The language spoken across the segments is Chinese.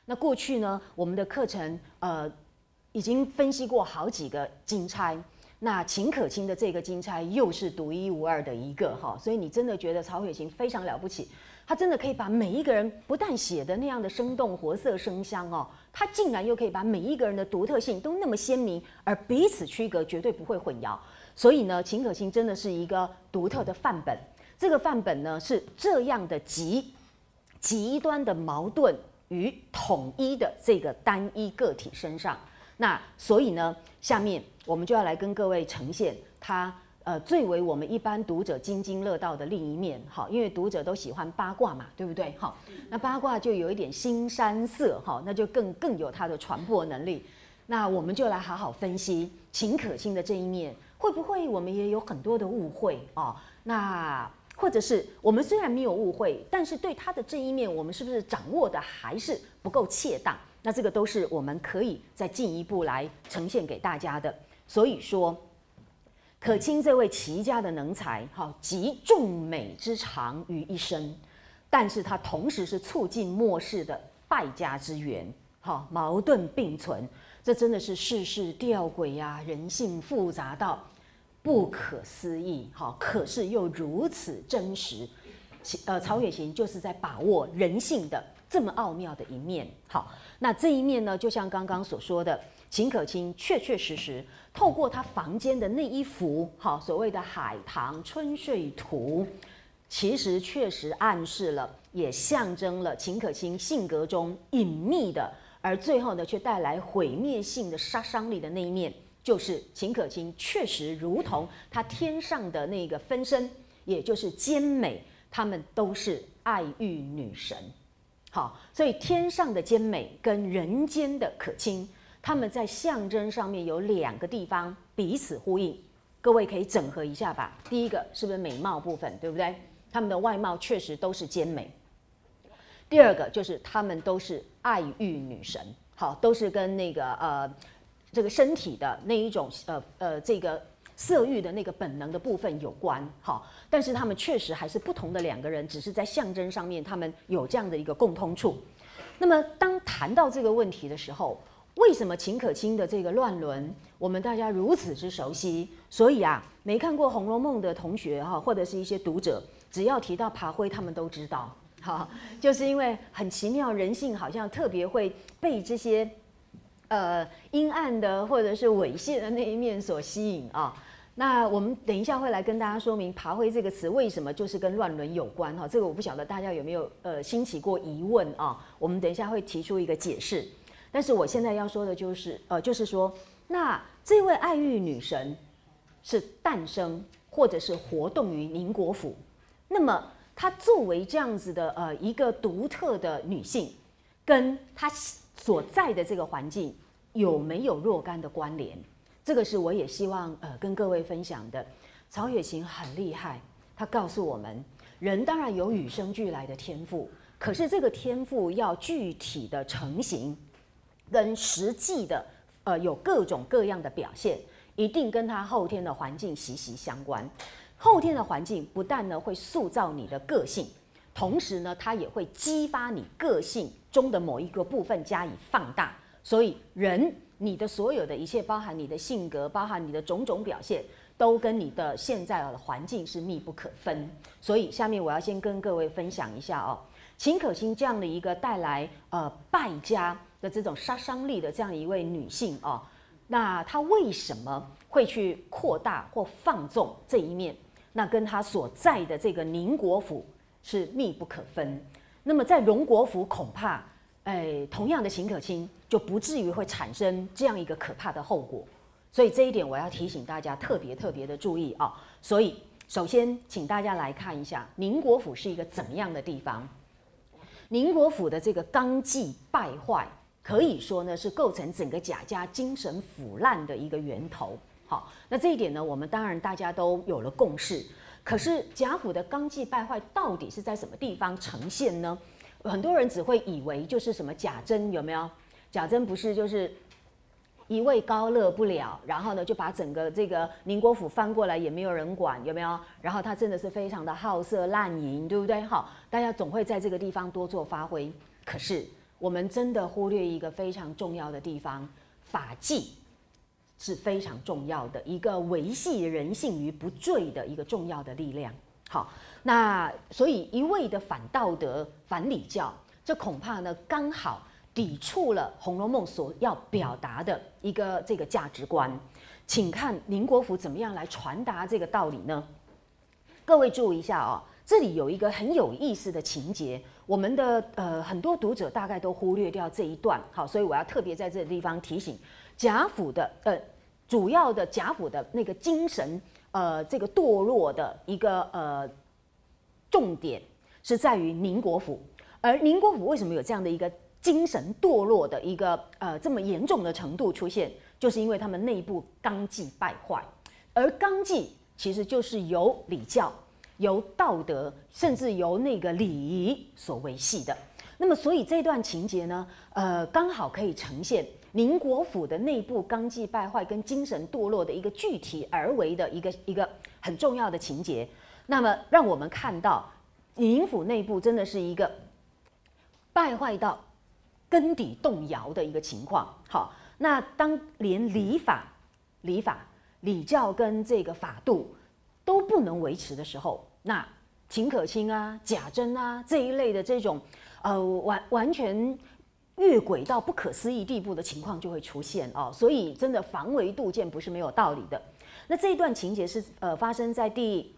那过去呢，我们的课程已经分析过好几个金钗，那秦可卿的这个金钗又是独一无二的一个哈，所以你真的觉得曹雪芹非常了不起，他真的可以把每一个人不但写的那样的生动活色生香哦，他竟然又可以把每一个人的独特性都那么鲜明，而彼此区隔，绝对不会混淆。所以呢，秦可卿真的是一个独特的范本。这个范本呢是这样的极端的矛盾与统一的这个单一个体身上。那所以呢，下面我们就要来跟各位呈现它最为我们一般读者津津乐道的另一面。好，因为读者都喜欢八卦嘛，对不对？好，那八卦就有一点腥膻色，好，那就更有它的传播能力。那我们就来好好分析秦可卿的这一面，会不会我们也有很多的误会哦？那或者是我们虽然没有误会，但是对他的这一面，我们是不是掌握的还是不够恰当？那这个都是我们可以再进一步来呈现给大家的。所以说，可卿这位齐家的能才，集众美之长于一身，但是他同时是促进末世的败家之源，矛盾并存，这真的是世事吊诡呀，人性复杂到不可思议，可是又如此真实。曹雪芹就是在把握人性的这么奥妙的一面。好，那这一面呢，就像刚刚所说的，秦可卿确确实实透过他房间的那一幅所谓的《海棠春睡图》，其实确实暗示了，也象征了秦可卿性格中隐秘的，而最后呢却带来毁灭性的杀伤力的那一面。就是秦可卿确实如同他天上的那个分身，也就是兼美，他们都是爱欲女神。好，所以天上的兼美跟人间的可卿，他们在象征上面有两个地方彼此呼应，各位可以整合一下吧。第一个是不是美貌部分，对不对？他们的外貌确实都是兼美。第二个就是他们都是爱欲女神，好，都是跟那个这个身体的那一种这个色欲的那个本能的部分有关，好，但是他们确实还是不同的两个人，只是在象征上面他们有这样的一个共通处。那么当谈到这个问题的时候，为什么秦可卿的这个乱伦我们大家如此之熟悉？所以啊，没看过《红楼梦》的同学或者是一些读者，只要提到爬灰，他们都知道，就是因为很奇妙，人性好像特别会被这些阴暗的或者是猥亵的那一面所吸引啊。那我们等一下会来跟大家说明爬灰这个词为什么就是跟乱伦有关哈，这个我不晓得大家有没有兴起过疑问啊？我们等一下会提出一个解释。但是我现在要说的就是说，那这位爱欲女神是诞生或者是活动于宁国府，那么她作为这样子的一个独特的女性，跟她所在的这个环境有没有若干的关联？这个是我也希望跟各位分享的。曹雪芹很厉害，他告诉我们，人当然有与生俱来的天赋，可是这个天赋要具体的成型，跟实际的有各种各样的表现，一定跟他后天的环境息息相关。后天的环境不但呢会塑造你的个性，同时呢它也会激发你个性中的某一个部分加以放大。所以人你的所有的一切，包含你的性格，包含你的种种表现，都跟你的现在的环境是密不可分。所以下面我要先跟各位分享一下秦可卿这样的一个带来败家的这种杀伤力的这样一位女性那她为什么会去扩大或放纵这一面？那跟她所在的这个宁国府是密不可分。那么在荣国府恐怕同样的秦可卿就不至于会产生这样一个可怕的后果，所以这一点我要提醒大家特别的注意所以首先请大家来看一下宁国府是一个怎么样的地方。宁国府的这个纲纪败坏，可以说呢是构成整个贾家精神腐烂的一个源头。好，那这一点呢，我们当然大家都有了共识。可是贾府的纲纪败坏到底是在什么地方呈现呢？很多人只会以为就是什么贾珍，有没有？贾珍不是就是一味高乐不了，然后呢就把整个这个宁国府翻过来，也没有人管，有没有？然后他真的是非常的好色滥淫，对不对？好，大家总会在这个地方多做发挥。可是我们真的忽略一个非常重要的地方，法纪是非常重要的一个维系人性于不坠的一个重要的力量。好，那所以一味的反道德、反礼教，这恐怕呢刚好抵触了《红楼梦》所要表达的一个这个价值观。请看宁国府怎么样来传达这个道理呢？各位注意一下哦，这里有一个很有意思的情节，我们的很多读者大概都忽略掉这一段，好，所以我要特别在这个地方提醒贾府的主要的贾府的那个精神这个堕落的一个重点是在于宁国府，而宁国府为什么有这样的一个精神堕落的一个这么严重的程度出现，就是因为他们内部纲纪败坏，而纲纪其实就是由礼教、由道德，甚至由那个礼仪所维系的。那么，所以这段情节呢，刚好可以呈现宁国府的内部纲纪败坏跟精神堕落的一个具体而为的一个很重要的情节。那么，让我们看到宁府内部真的是一个败坏到根底动摇的一个情况。好，那当连礼法、礼教跟这个法度都不能维持的时候，那秦可卿啊、贾珍啊这一类的这种完全越轨到不可思议地步的情况就会出现哦。所以真的防微杜渐不是没有道理的。那这一段情节是发生在第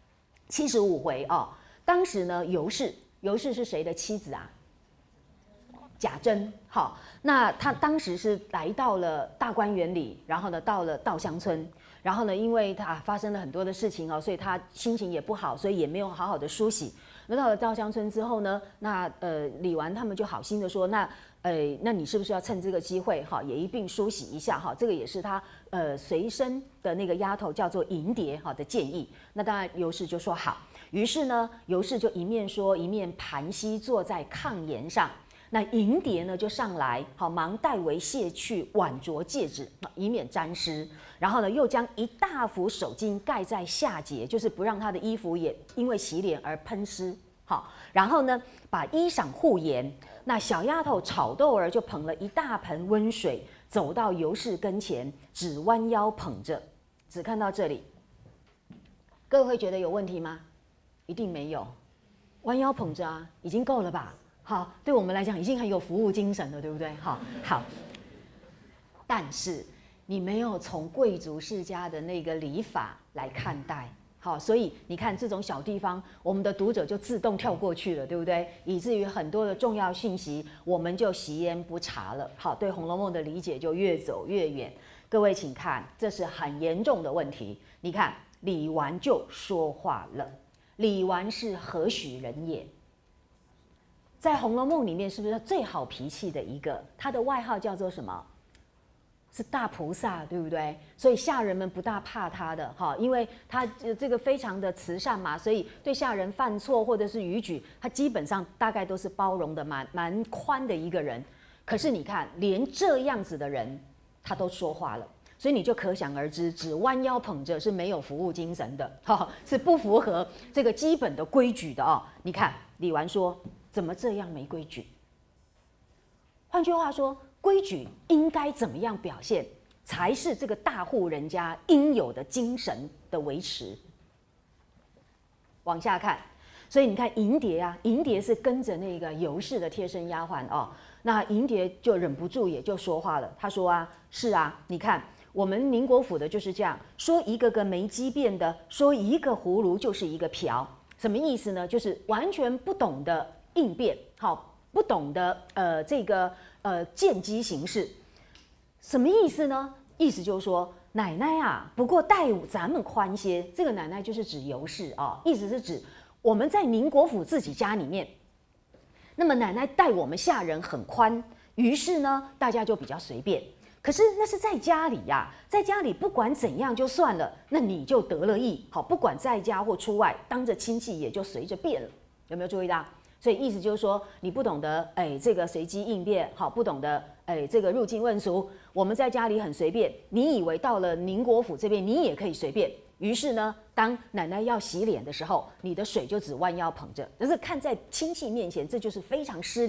75回哦。当时呢，尤氏是谁的妻子啊？贾珍。好，那他当时是来到了大观园里，然后呢到了稻香村，然后呢因为他发生了很多的事情哦，所以他心情也不好，所以也没有好好的梳洗。那到了稻香村之后呢，那李纨他们就好心的说，那你是不是要趁这个机会哈，也一并梳洗一下哈？这个也是他随身的那个丫头叫做银蝶哈的建议。那当然尤氏就说好，于是呢尤氏就一面说一面盘膝坐在炕沿上。那银蝶呢就上来，好忙代为卸去挽着戒指，以免沾湿。然后呢，又将一大幅手巾盖在下节，就是不让她的衣服也因为洗脸而喷湿。好，然后呢，把衣裳护严。那小丫头炒豆儿就捧了一大盆温水，走到尤氏跟前，只弯腰捧着。只看到这里，各位会觉得有问题吗？一定没有，弯腰捧着啊，已经够了吧？好，对我们来讲已经很有服务精神了，对不对？好，但是你没有从贵族世家的那个礼法来看待，好，所以你看这种小地方，我们的读者就自动跳过去了，对不对？以至于很多的重要讯息我们就习焉不察了。好，对《红楼梦》的理解就越走越远。各位请看，这是很严重的问题。你看李纨就说话了，李纨是何许人也？在《红楼梦》里面是不是最好脾气的一个？他的外号叫做什么？是大菩萨，对不对？所以下人们不大怕他的哈，因为他这个非常的慈善嘛，所以对下人犯错或者是逾矩，他基本上大概都是包容的蛮宽的一个人。可是你看，连这样子的人他都说话了，所以你就可想而知，只弯腰捧着是没有服务精神的，是不符合这个基本的规矩的哦。你看李纨说。怎么这样没规矩？换句话说，规矩应该怎么样表现，才是这个大户人家应有的精神的维持？往下看，所以你看银蝶啊，银蝶是跟着那个尤氏的贴身丫鬟哦。那银蝶就忍不住也就说话了，他说啊，是啊，你看我们宁国府的就是这样，说一个个没机变的，说一个葫芦就是一个瓢，什么意思呢？就是完全不懂得应变，好，不懂得这个见机行事，什么意思呢？意思就是说，奶奶啊，不过待咱们宽些。这个奶奶就是指尤氏啊，意思是指我们在宁国府自己家里面，那么奶奶待我们下人很宽，于是呢，大家就比较随便。可是那是在家里呀，在家里不管怎样就算了，那你就得了意，好，不管在家或出外，当着亲戚也就随着变了，有没有注意到？所以意思就是说，你不懂得这个随机应变，好，不懂得这个入境问俗。我们在家里很随便，你以为到了宁国府这边你也可以随便。于是呢，当奶奶要洗脸的时候，你的水就只弯腰捧着，但是看在亲戚面前，这就是非常失礼、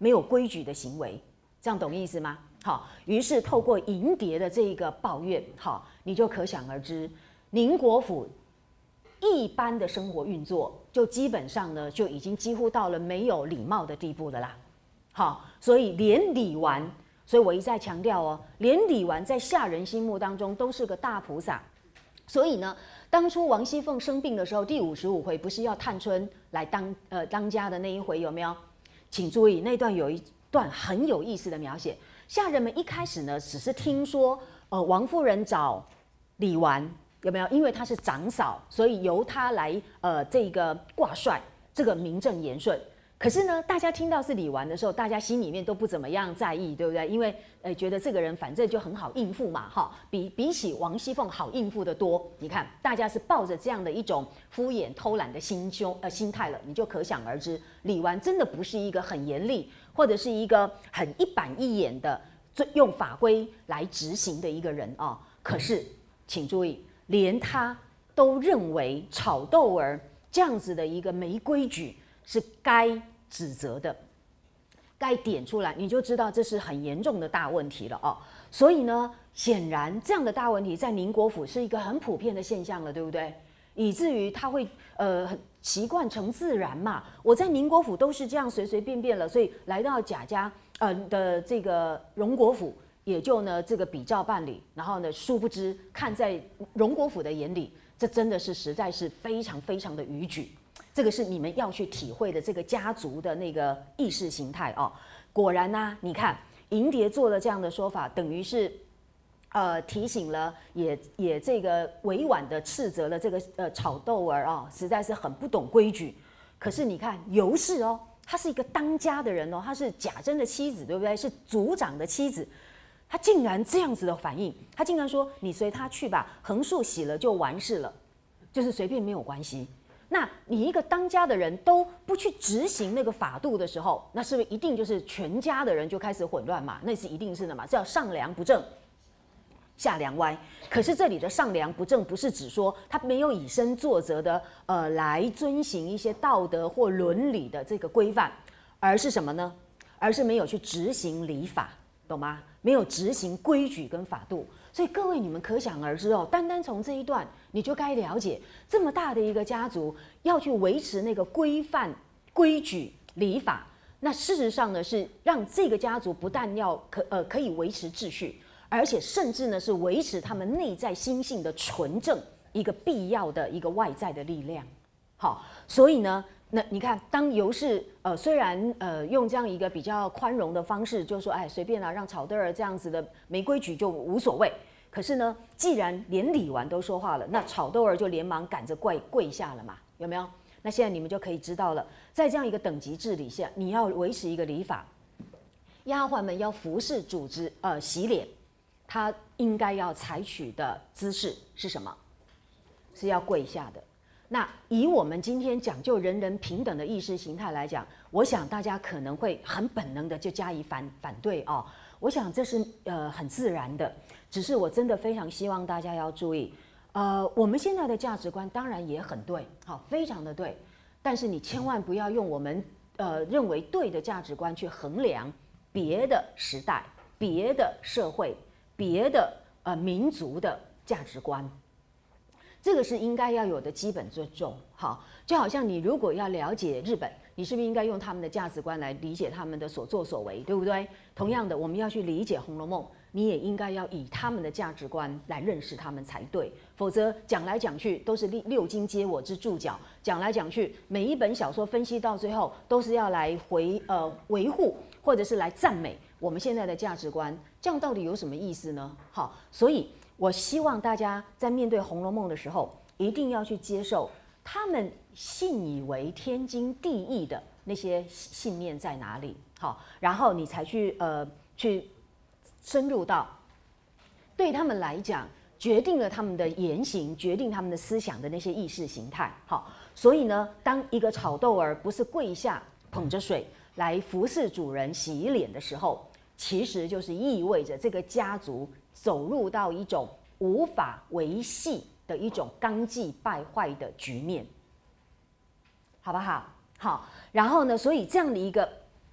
没有规矩的行为，这样懂意思吗？好，于是透过银蝶的这个抱怨，好，你就可想而知，宁国府一般的生活运作，就基本上呢，就已经几乎到了没有礼貌的地步了啦。好，所以连李纨，所以我一再强调哦，连李纨在下人心目当中都是个大菩萨。所以呢，当初王熙凤生病的时候，第55回不是要探春来当家的那一回，有没有？请注意那段有一段很有意思的描写。下人们一开始呢，只是听说王夫人找李纨，有没有？因为她是长嫂，所以由她来这个挂帅，这个名正言顺。可是呢，大家听到是李纨的时候，大家心里面都不怎么样在意，对不对？因为觉得这个人反正就很好应付嘛，哈，比起王熙凤好应付的多。你看，大家是抱着这样的一种敷衍偷懒的心态了，你就可想而知，李纨真的不是一个很严厉，或者是一个很一板一眼的用法规来执行的一个人啊。可是，请注意，连他都认为炒豆儿这样子的一个没规矩是该指责的，该点出来，你就知道这是很严重的大问题了哦。所以呢，显然这样的大问题在宁国府是一个很普遍的现象了，对不对？以至于他会很习惯成自然嘛。我在宁国府都是这样随随便便了，所以来到贾家的这个荣国府，也就呢这个比照办理。然后呢，殊不知看在荣国府的眼里，这真的是实在是非常非常的逾矩。这个是你们要去体会的这个家族的那个意识形态哦。果然啊，你看银蝶做了这样的说法，等于是提醒了，也这个委婉的斥责了这个炒豆儿哦，实在是很不懂规矩。可是你看尤氏哦，她是一个当家的人哦，她是贾珍的妻子，对不对？是族长的妻子，她竟然这样子的反应，她竟然说：“你随他去吧，横竖洗了就完事了，就是随便没有关系。”那你一个当家的人都不去执行那个法度的时候，那是不是一定就是全家的人就开始混乱嘛？那是一定是的嘛，叫上梁不正下梁歪。可是这里的上梁不正不是指说他没有以身作则的来遵行一些道德或伦理的这个规范，而是什么呢？而是没有去执行礼法，懂吗？没有执行规矩跟法度。所以各位，你们可想而知哦，单单从这一段，你就该了解，这么大的一个家族要去维持那个规范、规矩、礼法，那事实上呢，是让这个家族不但可以维持秩序，而且甚至呢是维持他们内在心性的纯正一个必要的一个外在的力量。好，所以呢，那你看，当尤氏虽然用这样一个比较宽容的方式，就说哎随便啦，让炒豆儿这样子的没规矩就无所谓。可是呢，既然连李纨都说话了，那炒豆儿就连忙赶着跪下了嘛，有没有？那现在你们就可以知道了，在这样一个等级制里下，你要维持一个礼法，丫鬟们要服侍主子洗脸，她应该要采取的姿势是什么？是要跪下的。那以我们今天讲究人人平等的意识形态来讲，我想大家可能会很本能的就加以反对哦。我想这是很自然的，只是我真的非常希望大家要注意，我们现在的价值观当然也很对，好，非常的对，但是你千万不要用我们认为对的价值观去衡量别的时代、别的社会、别的民族的价值观。这个是应该要有的基本尊重，好，就好像你如果要了解日本，你是不是应该用他们的价值观来理解他们的所作所为，对不对？同样的，我们要去理解《红楼梦》，你也应该要以他们的价值观来认识他们才对，否则讲来讲去都是六经皆我之注脚，讲来讲去每一本小说分析到最后都是要来维护或者是来赞美我们现在的价值观，这样到底有什么意思呢？好，所以我希望大家在面对《红楼梦》的时候，一定要去接受他们信以为天经地义的那些信念在哪里，好，然后你才去深入到对他们来讲决定了他们的言行、决定他们的思想的那些意识形态，好，所以呢，当一个炒豆儿不是跪下捧着水来服侍主人洗脸的时候，其实就是意味着这个家族走入到一种无法维系的一种纲纪败坏的局面，好不好？好，然后呢，所以这样的一个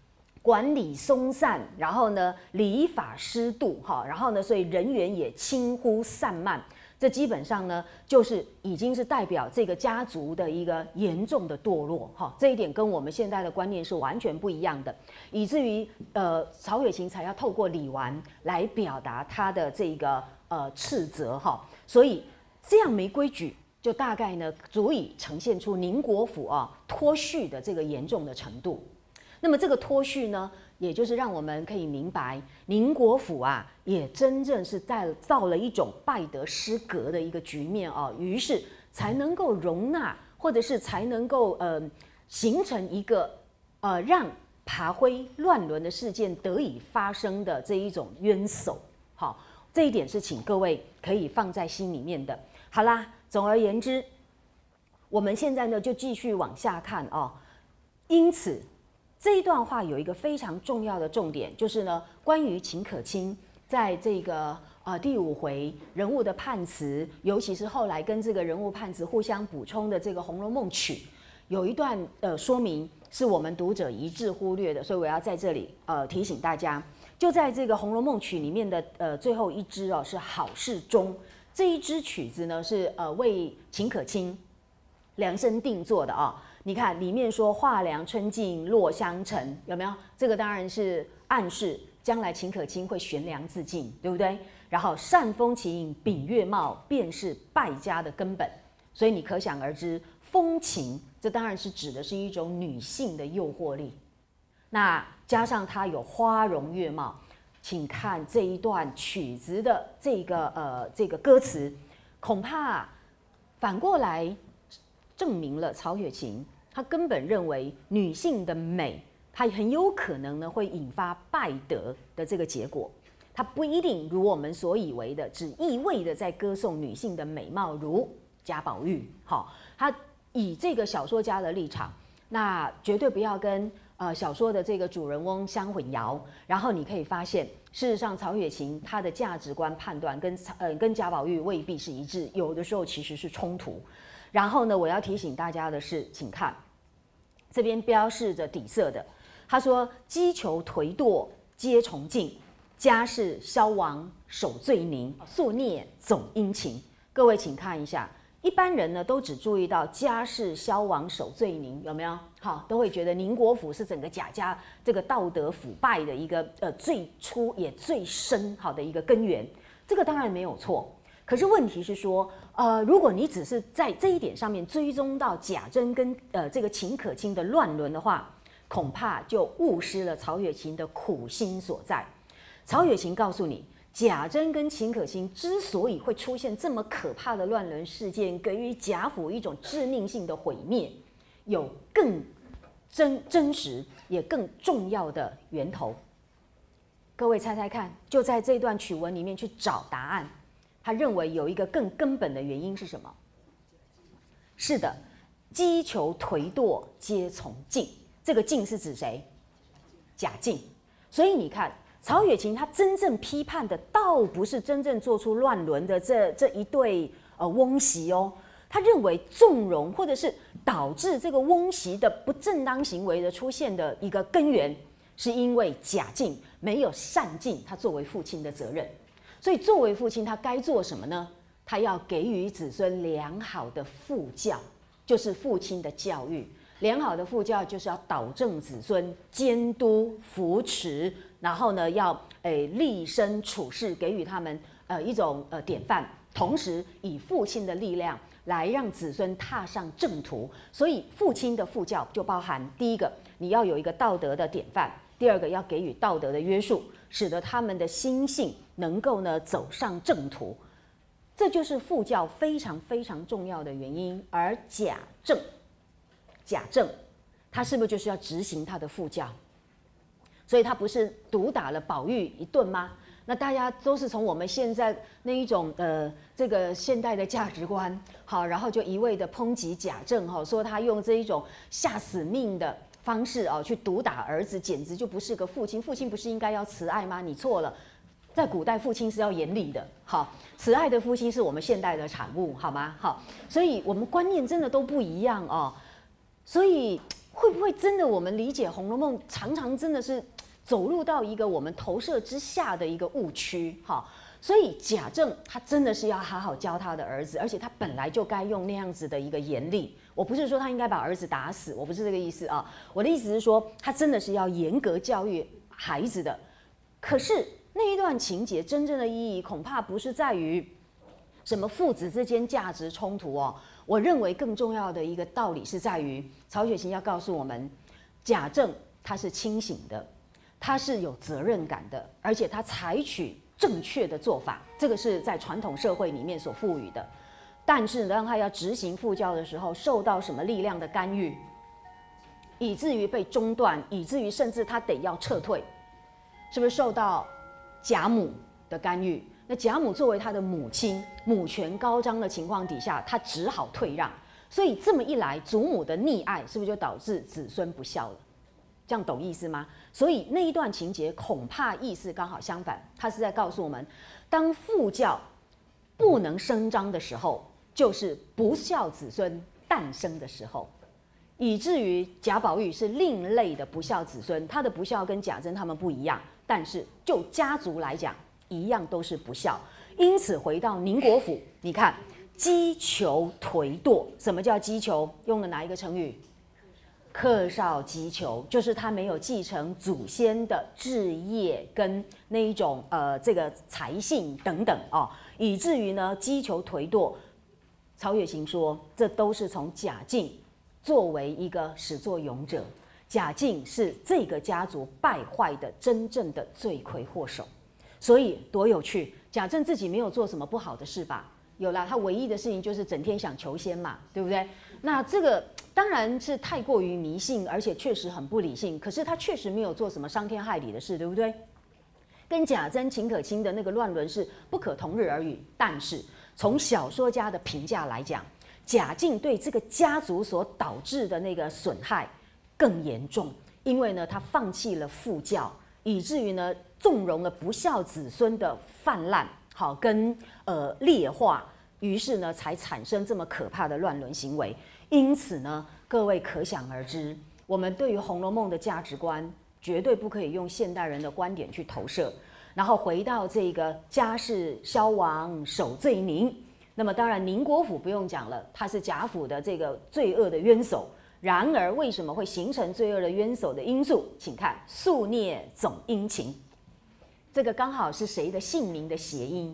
管理松散，然后呢礼法失度哈，然后呢所以人员也轻忽散漫。这基本上呢，就是已经是代表这个家族的一个严重的堕落哈，这一点跟我们现在的观念是完全不一样的，以至于曹雪芹才要透过李纨来表达他的这个斥责哈，所以这样没规矩，就大概呢足以呈现出宁国府脱序的这个严重的程度。那么这个脱序呢，也就是让我们可以明白，宁国府也真正是到了一种败得失格的一个局面于是才能够容纳，或者是才能够形成一个让爬灰乱伦的事件得以发生的这一种冤首。好，这一点是请各位可以放在心里面的。好啦，总而言之，我们现在呢就继续往下看因此。这一段话有一个非常重要的重点，就是呢，关于秦可卿在这个第5回人物的判词，尤其是后来跟这个人物判词互相补充的这个《红楼梦曲》，有一段说明是我们读者一致忽略的，所以我要在这里提醒大家，就在这个《红楼梦曲》里面的最后一支是好事中，这一支曲子呢是为秦可卿量身定做的你看里面说画梁春尽落香尘，有没有？这个当然是暗示将来秦可卿会悬梁自尽，对不对？然后扇风起影秉月貌，便是败家的根本。所以你可想而知，风情这当然是指的是一种女性的诱惑力。那加上它有花容月貌，请看这一段曲子的这个歌词，恐怕反过来证明了曹雪芹。他根本认为女性的美，它很有可能呢会引发败德的这个结果。它不一定如我们所以为的，只意味的在歌颂女性的美貌，如贾宝玉。好，他以这个小说家的立场，那绝对不要跟小说的这个主人翁相混淆。然后你可以发现，事实上曹雪芹他的价值观判断跟贾宝玉未必是一致，有的时候其实是冲突。然后呢，我要提醒大家的是，请看。这边标示着底色的，他说：“击球颓堕皆从尽，家事消亡守罪宁，宿孽总殷勤。”各位请看一下，一般人呢都只注意到家事消亡守罪宁，有没有？好，都会觉得宁国府是整个贾家这个道德腐败的一个最初也最深好的一个根源。这个当然没有错。可是问题是说，如果你只是在这一点上面追踪到贾珍跟这个秦可卿的乱伦的话，恐怕就误失了曹雪芹的苦心所在。曹雪芹告诉你，贾珍跟秦可卿之所以会出现这么可怕的乱伦事件，给予贾府一种致命性的毁灭，有更真实也更重要的源头。各位猜猜看，就在这段曲文里面去找答案。他认为有一个更根本的原因是什么？是的，击球颓堕皆从尽。这个尽是指谁？贾敬。所以你看，曹雪芹他真正批判的，倒不是真正做出乱伦的这一对翁媳他认为纵容或者是导致这个翁媳的不正当行为的出现的一个根源，是因为贾敬没有善尽他作为父亲的责任。所以作为父亲，他该做什么呢？他要给予子孙良好的父教，就是父亲的教育。良好的父教就是要导正子孙，监督扶持，然后呢要立身处世，给予他们一种典范，同时以父亲的力量来让子孙踏上正途。所以父亲的父教就包含第一个，你要有一个道德的典范；第二个，要给予道德的约束，使得他们的心性能够呢走上正途。这就是父教非常非常重要的原因。而贾政他是不是就是要执行他的父教？所以他不是毒打了宝玉一顿吗？那大家都是从我们现在那一种这个现代的价值观，好，然后就一味的抨击贾政，说他用这一种下死命的方式去毒打儿子，简直就不是个父亲。父亲不是应该要慈爱吗？你错了，在古代父亲是要严厉的。好，慈爱的父亲是我们现代的产物，好吗？好，所以我们观念真的都不一样所以会不会真的我们理解《红楼梦》常常真的是走入到一个我们投射之下的一个误区，哈。所以贾政他真的是要好好教他的儿子，而且他本来就该用那样子的一个严厉。我不是说他应该把儿子打死，我不是这个意思啊。我的意思是说，他真的是要严格教育孩子的。可是那一段情节真正的意义，恐怕不是在于什么父子之间价值冲突哦。我认为更重要的一个道理是在于，曹雪芹要告诉我们，贾政他是清醒的，他是有责任感的，而且他采取正确的做法，这个是在传统社会里面所赋予的。但是当他要执行父教的时候，受到什么力量的干预，以至于被中断，以至于甚至他得要撤退，是不是受到贾母的干预？那贾母作为他的母亲，母权高涨的情况底下，他只好退让。所以这么一来，祖母的溺爱是不是就导致子孙不孝了？这样懂意思吗？所以那一段情节恐怕意思刚好相反，他是在告诉我们，当父教不能声张的时候，就是不孝子孙诞生的时候，以至于贾宝玉是另类的不孝子孙，他的不孝跟贾珍他们不一样，但是就家族来讲，一样都是不孝。因此回到宁国府，你看积裘颓堕，什么叫积裘？用了哪一个成语？克少积裘，就是他没有继承祖先的志业跟那一种这个才性等等哦，以至于呢积裘颓堕。曹雪芹说，这都是从贾敬作为一个始作俑者，贾敬是这个家族败坏的真正的罪魁祸首。所以多有趣，贾政自己没有做什么不好的事吧？有啦，他唯一的事情就是整天想求仙嘛，对不对？那这个当然是太过于迷信，而且确实很不理性。可是他确实没有做什么伤天害理的事，对不对？跟贾珍、秦可卿的那个乱伦是不可同日而语。但是从小说家的评价来讲，贾敬对这个家族所导致的那个损害更严重，因为呢，他放弃了父教，以至于呢，纵容了不孝子孙的泛滥，好跟劣化。于是呢，才产生这么可怕的乱伦行为。因此呢，各位可想而知，我们对于《红楼梦》的价值观绝对不可以用现代人的观点去投射。然后回到这个家事消亡守罪宁，那么当然宁国府不用讲了，他是贾府的这个罪恶的冤首。然而为什么会形成罪恶的冤首的因素？请看宿孽总殷勤，这个刚好是谁的姓名的谐音？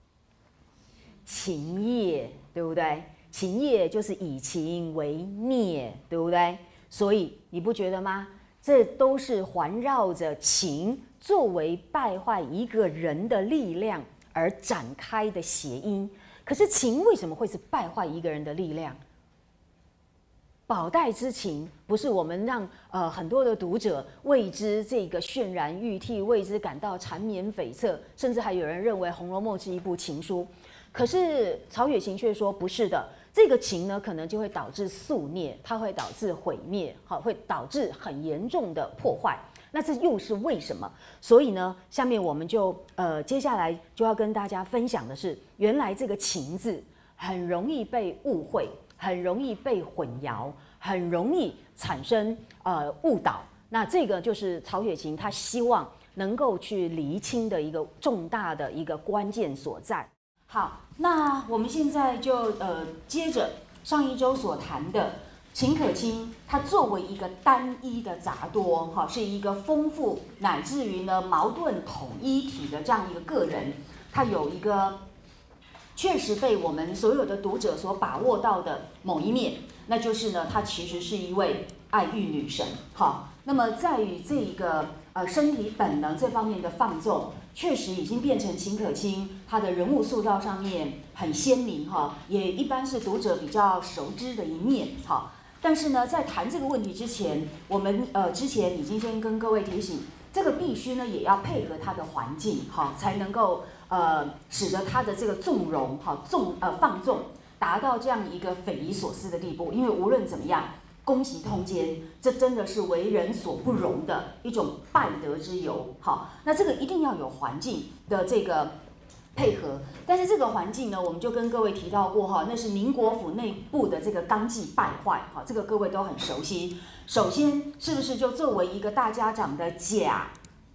秦业，对不对？秦业就是以秦为孽，对不对？所以你不觉得吗？这都是环绕着秦作为败坏一个人的力量而展开的谐音。可是秦为什么会是败坏一个人的力量？宝黛之情不是我们让很多的读者为之这个渲然欲涕，为之感到缠绵悱恻，甚至还有人认为《红楼梦》是一部情书。可是曹雪芹却说不是的，这个情呢，可能就会导致宿孽，它会导致毁灭，好，会导致很严重的破坏。那这又是为什么？所以呢，下面我们就接下来就要跟大家分享的是，原来这个情字很容易被误会，很容易被混淆，很容易产生误导。那这个就是曹雪芹他希望能够去厘清的一个重大的一个关键所在。好，那我们现在就接着上一周所谈的秦可卿，他作为一个单一的杂多，哈，是一个丰富乃至于呢矛盾统一体的这样一个个人，他有一个确实被我们所有的读者所把握到的某一面，那就是呢，他其实是一位爱欲女神，好，那么在于这一个身体本能这方面的放纵。确实已经变成秦可卿他的人物塑造上面很鲜明哈，也一般是读者比较熟知的一面哈。但是呢，在谈这个问题之前，我们之前已经先跟各位提醒，这个必须呢也要配合他的环境哈，才能够使得他的这个纵容哈放纵达到这样一个匪夷所思的地步。因为无论怎么样，宫袭通奸，这真的是为人所不容的一种败德之由。好，那这个一定要有环境的这个配合。但是这个环境呢，我们就跟各位提到过哈，那是宁国府内部的这个纲纪败坏，好，这个各位都很熟悉。首先，是不是就作为一个大家长的贾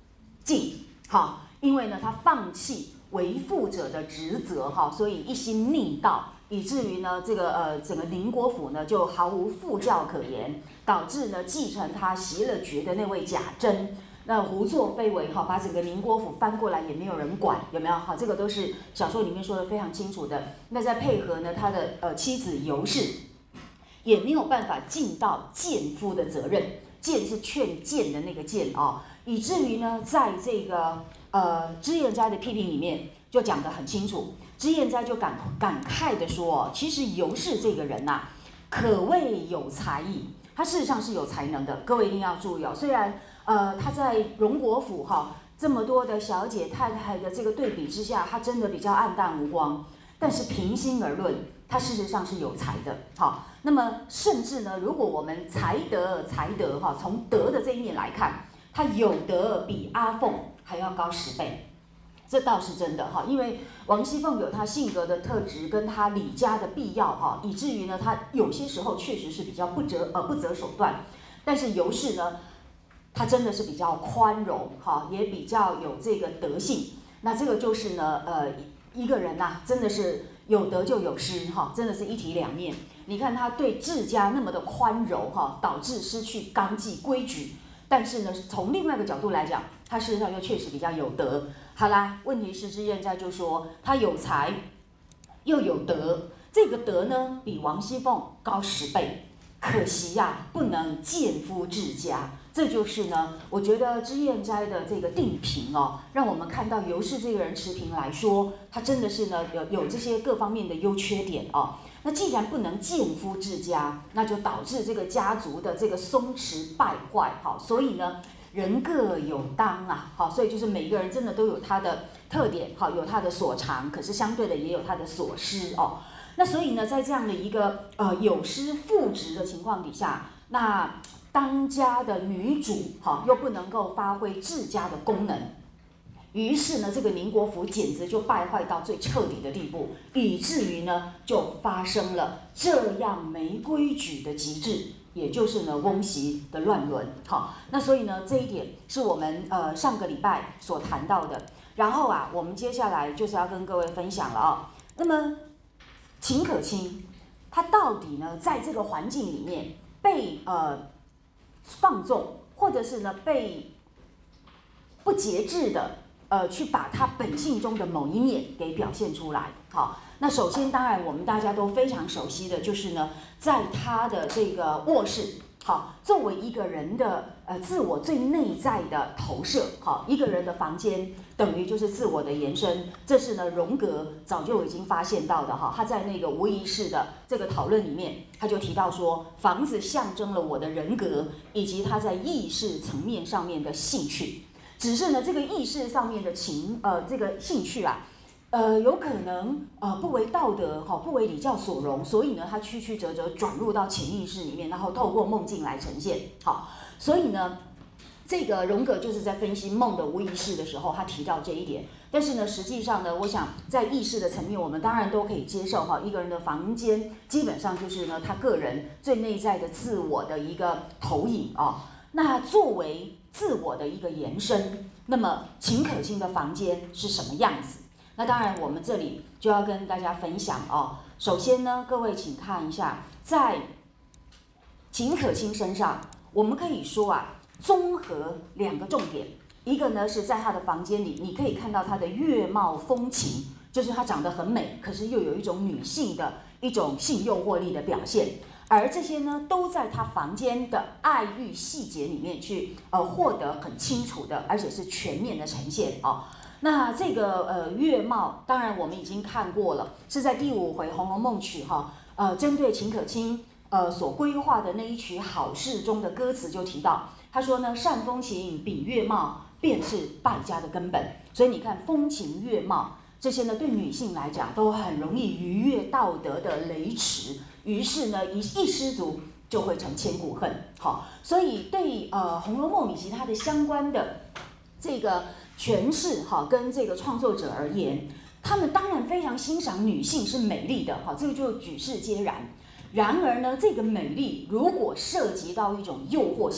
尽，好，因为呢他放弃为父者的职责，哈，所以一心逆道，以至于呢这个整个宁国府呢就毫无父教可言，导致呢继承他袭了爵的那位贾珍。那胡作非为哈，把整个宁国府翻过来也没有人管，有没有？好，这个都是小说里面说的非常清楚的。那再配合呢，他的妻子尤氏，也没有办法尽到谏夫的责任，谏是劝谏的那个谏哦，以至于呢，在这个脂砚斋的批评里面就讲得很清楚，脂砚斋就感慨的说哦，其实尤氏这个人呐、可谓有才艺，他事实上是有才能的，各位一定要注意哦，虽然。他在荣国府哈这么多的小姐太太的这个对比之下，他真的比较暗淡无光。但是平心而论，他事实上是有才的。好，那么甚至呢，如果我们才德哈，从德的这一面来看，他有德比阿凤还要高10倍，这倒是真的哈。因为王熙凤有她性格的特质，跟她理家的必要哈，以至于呢，她有些时候确实是比较不择手段。但是尤氏呢？他真的是比较宽容，哈，也比较有这个德性。那这个就是呢，一个人呐、真的是有德就有失，哈，真的是一体两面。你看他对治家那么的宽容，哈，导致失去纲纪规矩。但是呢，从另外一个角度来讲，他事实上又确实比较有德。好啦，问题是脂砚斋就说他有才又有德，这个德呢比王熙凤高10倍。可惜呀、不能谏夫治家。这就是呢，我觉得脂砚斋的这个定评哦，让我们看到尤氏这个人持平来说，他真的是呢有这些各方面的优缺点哦。那既然不能谏夫治家，那就导致这个家族的这个松弛败坏，好，所以呢人各有当啊，好，所以就是每一个人真的都有他的特点，好，有他的所长，可是相对的也有他的所失哦。那所以呢，在这样的一个有失父职的情况底下，那当家的女主哈又不能够发挥治家的功能，于是呢，这个宁国府简直就败坏到最彻底的地步，以至于呢就发生了这样没规矩的极致，也就是呢翁媳的乱伦。好，那所以呢这一点是我们上个礼拜所谈到的。然后啊，我们接下来就是要跟各位分享了啊。那么秦可卿，她到底呢在这个环境里面被放纵，或者是呢被不节制的去把他本性中的某一面给表现出来。好，那首先当然我们大家都非常熟悉的就是呢，在他的这个卧室，好，作为一个人的自我最内在的投射，好，一个人的房间等于就是自我的延伸，这是呢荣格早就已经发现到的哈。他在那个无意识的这个讨论里面，他就提到说，房子象征了我的人格以及他在意识层面上面的兴趣。只是呢，这个意识上面的这个兴趣啊，有可能不为道德哈，不为礼教所容，所以呢，它曲曲折折转入到潜意识里面，然后透过梦境来呈现。好，所以呢，这个荣格就是在分析梦的无意识的时候，他提到这一点。但是呢，实际上呢，我想在意识的层面，我们当然都可以接受哈，一个人的房间基本上就是呢，他个人最内在的自我的一个投影啊。那作为自我的一个延伸，那么秦可卿的房间是什么样子？那当然，我们这里就要跟大家分享哦。首先呢，各位请看一下，在秦可卿身上，我们可以说啊，综合2个重点。一个呢是在她的房间里，你可以看到她的月貌风情，就是她长得很美，可是又有一种女性的一种性诱惑力的表现。而这些呢，都在他房间的爱欲细节里面去获得很清楚的，而且是全面的呈现哦。那这个月貌，当然我们已经看过了，是在第5回《红楼梦曲》哈，针对秦可卿所规划的那一曲好事中的歌词就提到，他说呢，善风情比月貌，便是败家的根本。所以你看，风情月貌这些呢，对女性来讲都很容易逾越道德的雷池。于是呢，一失足就会成千古恨。好，所以对《红楼梦》以及它的相关的这个诠释哈，跟这个创作者而言，他们当然非常欣赏女性是美丽的，哈，这个就举世皆然。然而呢，这个美丽如果涉及到一种诱惑性，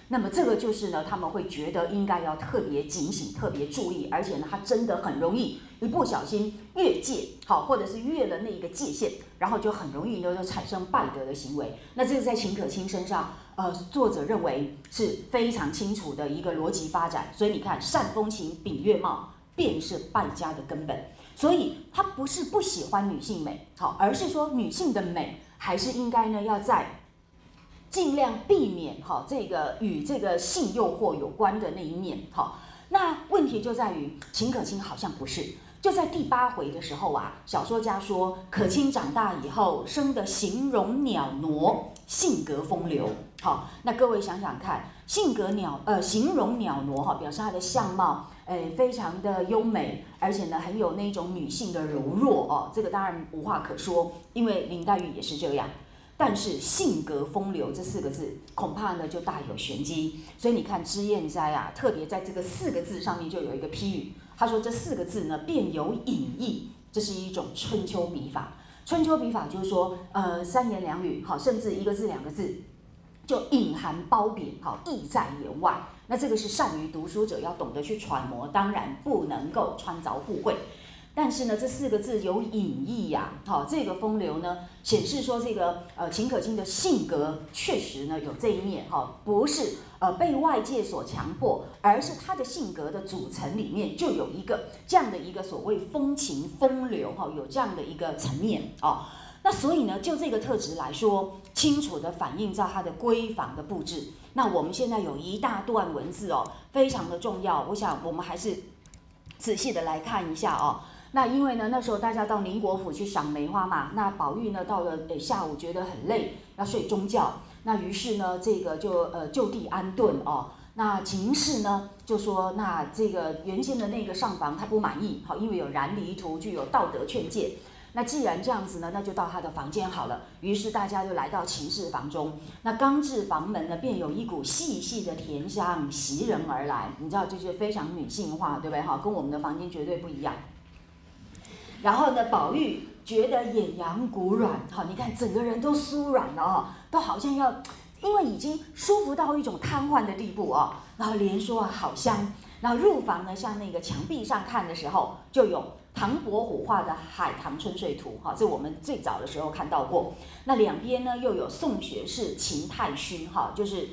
那么这个就是呢，他们会觉得应该要特别警醒、特别注意，而且呢，他真的很容易一不小心越界，好，或者是越了那一个界限，然后就很容易呢就产生败德的行为。那这个在秦可卿身上，作者认为是非常清楚的一个逻辑发展。所以你看，善风情、秉月貌，便是败家的根本。所以他不是不喜欢女性美，好，而是说女性的美还是应该呢要在尽量避免这个与这个性诱惑有关的那一面。好，那问题就在于秦可卿好像不是。就在第8回的时候啊，小说家说可卿长大以后生得形容袅娜，性格风流。好，那各位想想看，形容袅娜表示她的相貌非常的优美，而且呢很有那种女性的柔弱哦，这个当然无话可说，因为林黛玉也是这样。但是性格风流这4个字，恐怕呢就大有玄机。所以你看脂砚斋啊，特别在这个4个字上面就有一个批语，他说这4个字呢便有隐意，这是一种春秋笔法。春秋笔法就是说，3言2语，好，甚至1个字2个字，就隐含褒贬，好，意在言外。那这个是善于读书者要懂得去揣摩，当然不能够穿凿附会。但是呢，这4个字有隐意呀，好，这个风流呢，显示说这个秦可卿的性格确实呢有这一面，哈，不是被外界所强迫，而是他的性格的组成里面就有一个这样的一个所谓风情风流，哈，有这样的一个层面哦。那所以呢，就这个特质来说，清楚地反映在它的闺房的布置。那我们现在有一大段文字哦，非常的重要，我想我们还是仔细的来看一下哦。那因为呢，那时候大家到宁国府去赏梅花嘛，那宝玉呢到了下午觉得很累，要睡中觉，那于是呢这个就地安顿哦。那秦氏呢就说，那这个原先的那个上房他不满意，好，因为有燃离图，具有道德劝诫。那既然这样子呢，那就到他的房间好了。于是大家就来到秦氏房中，那刚至房门呢，便有一股细细的甜香袭人而来。你知道，这是非常女性化，对不对？哈，跟我们的房间绝对不一样。然后呢，宝玉觉得眼阳骨软，好，你看整个人都酥软了哦，都好像要，因为已经舒服到一种瘫痪的地步哦。然后连说好香。然后入房呢，向那个墙壁上看的时候，就有唐伯虎画的《海棠春睡图》，哈，这我们最早的时候看到过。那两边呢，又有宋学士秦太虚，哈，就是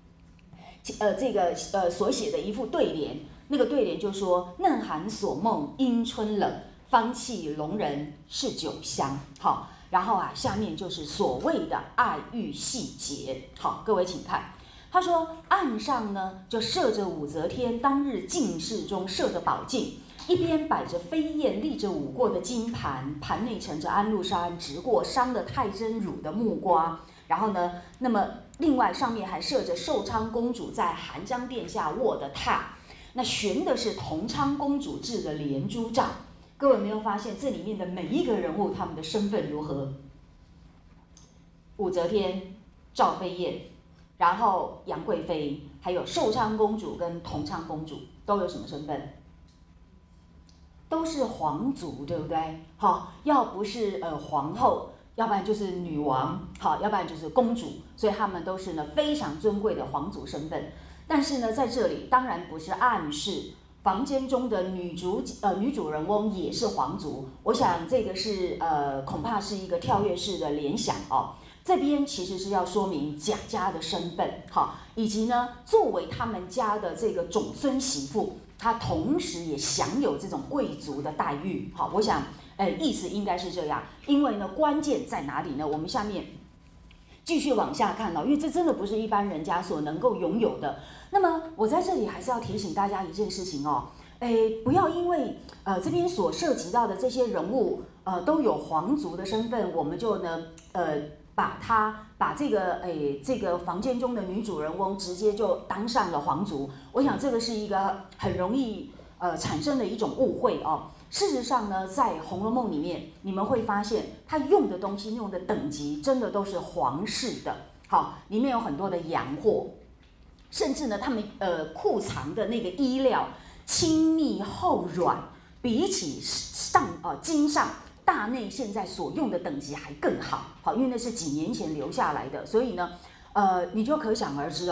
所写的一副对联。那个对联就说：“嫩寒所梦因春冷，芳气笼人是酒香。”好，然后啊，下面就是所谓的爱欲细节。好，各位请看。他说，案上呢就设着武则天当日进士中设的宝镜，一边摆着飞燕立着舞过的金盘，盘内盛着安禄山直过伤了太真乳的木瓜。然后呢，那么另外上面还设着寿昌公主在寒江殿下卧的榻，那悬的是同昌公主制的连珠帐。各位有没有发现这里面的每一个人物他们的身份如何？武则天、赵飞燕。然后杨贵妃，还有寿昌公主跟同昌公主都有什么身份？都是皇族，对不对？好，要不是皇后，要不然就是女王，好，要不然就是公主，所以他们都是呢非常尊贵的皇族身份。但是呢，在这里当然不是暗示房间中的女主人翁也是皇族。我想这个是恐怕是一个跳跃式的联想哦。这边其实是要说明贾家的身份，好，以及呢，作为他们家的这个种孙媳妇，她同时也享有这种贵族的待遇，好，我想，意思应该是这样，因为呢，关键在哪里呢？我们下面继续往下看哦，因为这真的不是一般人家所能够拥有的。那么我在这里还是要提醒大家一件事情哦，不要因为这边所涉及到的这些人物都有皇族的身份，我们就呢把这个房间中的女主人翁直接就当上了皇族，我想这个是一个很容易产生的一种误会哦。事实上呢，在《红楼梦》里面，你们会发现他用的东西、用的等级，真的都是皇室的。好，里面有很多的洋货，甚至呢，他们库藏的那个衣料轻密厚软，比起经上。大内现在所用的等级还更好，好，因为那是几年前留下来的，所以呢，你就可想而知哦，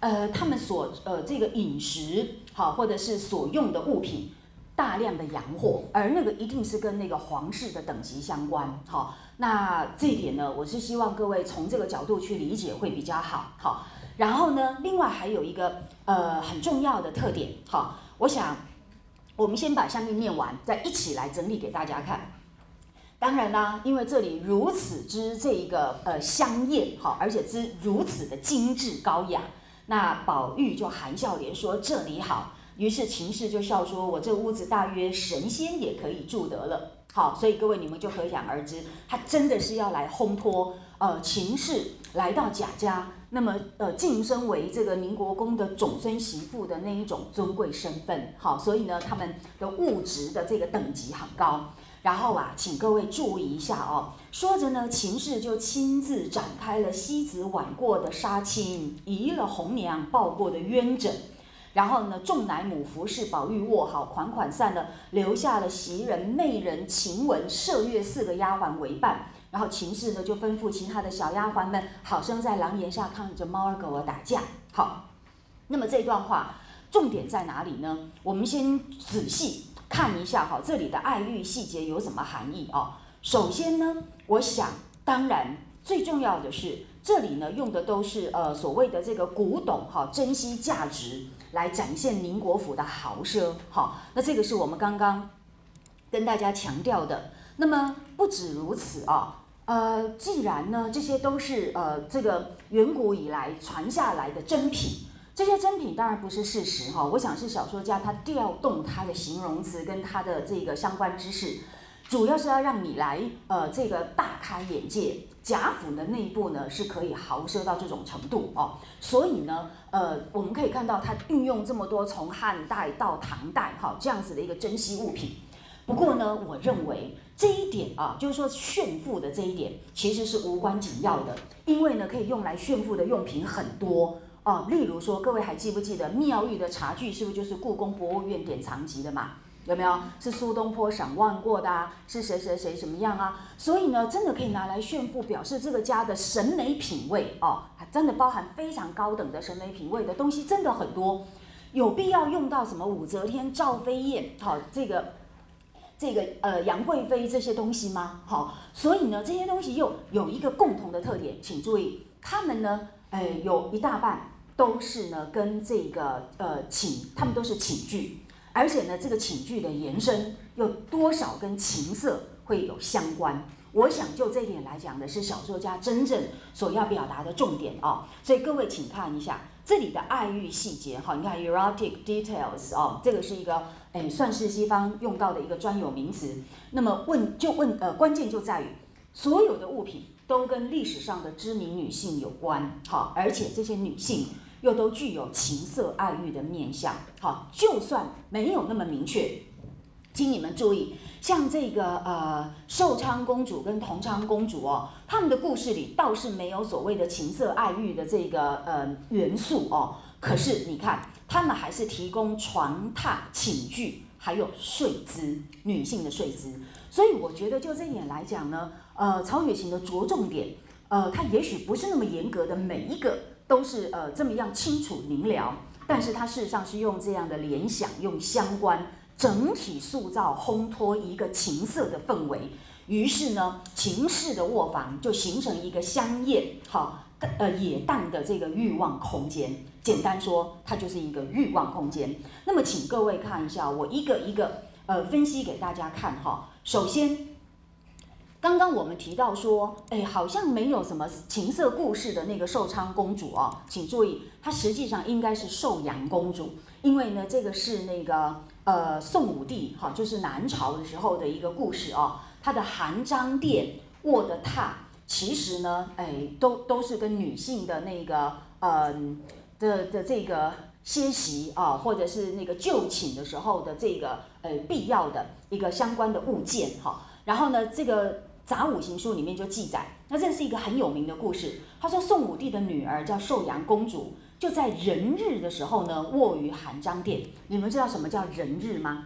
他们这个饮食好，或者是所用的物品大量的洋货，而那个一定是跟那个皇室的等级相关。好，那这一点呢，我是希望各位从这个角度去理解会比较好。好，然后呢，另外还有一个很重要的特点。好，我想我们先把下面念完，再一起来整理给大家看。当然啦，因为这里如此之这个香艳，好，而且之如此的精致高雅，那宝玉就含笑连说这里好。于是秦氏就笑说：“我这屋子大约神仙也可以住得了。”好，所以各位你们就可想而知，他真的是要来烘托秦氏来到贾家，那么晋升为这个宁国公的种孙媳妇的那一种尊贵身份。好，所以呢，他们的物质的这个等级很高。然后啊，请各位注意一下哦。说着呢，秦氏就亲自展开了西子挽过的纱巾，移了红娘抱过的鸳枕。然后呢，众奶母服侍宝玉卧好，款款散了，留下了袭人、媚人、晴雯、麝月4个丫鬟为伴。然后秦氏呢就吩咐其他的小丫鬟们，好生在廊檐下看着猫儿狗儿打架。好，那么这段话重点在哪里呢？我们先仔细看一下哈，这里的爱欲细节有什么含义啊？首先呢，我想当然最重要的是，这里呢用的都是所谓的这个古董哈，珍惜价值来展现宁国府的豪奢。好，那这个是我们刚刚跟大家强调的。那么不止如此啊，既然呢这些都是这个远古以来传下来的珍品。这些珍品当然不是事实哈，我想是小说家他调动他的形容词跟他的这个相关知识，主要是要让你来这个大开眼界。贾府的内部呢是可以豪奢到这种程度哦，所以呢我们可以看到他运用这么多从汉代到唐代哈这样子的一个珍稀物品。不过呢，我认为这一点啊，就是说炫富的这一点其实是无关紧要的，因为呢可以用来炫富的用品很多。例如说，各位还记不记得妙玉的茶具是不是就是故宫博物院典藏级的嘛？有没有？是苏东坡赏玩过的啊？是谁谁谁什么样啊？所以呢，真的可以拿来炫富，表示这个家的审美品味哦，真的包含非常高等的审美品味的东西，真的很多。有必要用到什么武则天、赵飞燕，好，这个杨贵妃这些东西吗？好，所以呢，这些东西又有一个共同的特点，请注意，他们呢，有一大半都是呢跟这个他们都是寝具，而且呢，这个寝具的延伸有多少跟情色会有相关？我想就这一点来讲的是小说家真正所要表达的重点哦。所以各位请看一下这里的爱欲细节哈，你看 erotic details 哦，这个是一个算是西方用到的一个专有名词。那么关键就在于所有的物品都跟历史上的知名女性有关，好，而且这些女性又都具有情色爱欲的面向。好，就算没有那么明确，请你们注意，像这个寿昌公主跟同昌公主哦，他们的故事里倒是没有所谓的情色爱欲的这个元素哦。可是你看，他们还是提供床榻、寝具，还有睡姿，女性的睡姿。所以我觉得就这一点来讲呢，曹雪芹的着重点，他也许不是那么严格的每一个都是这么样清楚明了，但是他事实上是用这样的联想，用相关。整体塑造烘托一个情色的氛围，于是呢，秦氏的卧房就形成一个香艳、野荡的这个欲望空间。简单说，它就是一个欲望空间。那么，请各位看一下，我一个一个分析给大家看哈。首先，刚刚我们提到说，好像没有什么情色故事的那个寿昌公主哦，请注意，她实际上应该是寿阳公主，因为呢，这个是那个。宋武帝哈，就是南朝的时候的一个故事哦。他的含章殿卧的榻，其实呢，都是跟女性的那个的这个歇息啊，或者是那个就寝的时候的这个必要的一个相关的物件哈。然后呢，这个《杂五行书》里面就记载，那这是一个很有名的故事。他说宋武帝的女儿叫寿阳公主。就在人日的时候呢，卧于含章殿。你们知道什么叫人日吗？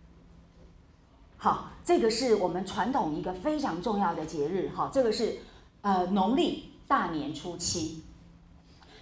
好，这个是我们传统一个非常重要的节日。好，这个是农历大年初七。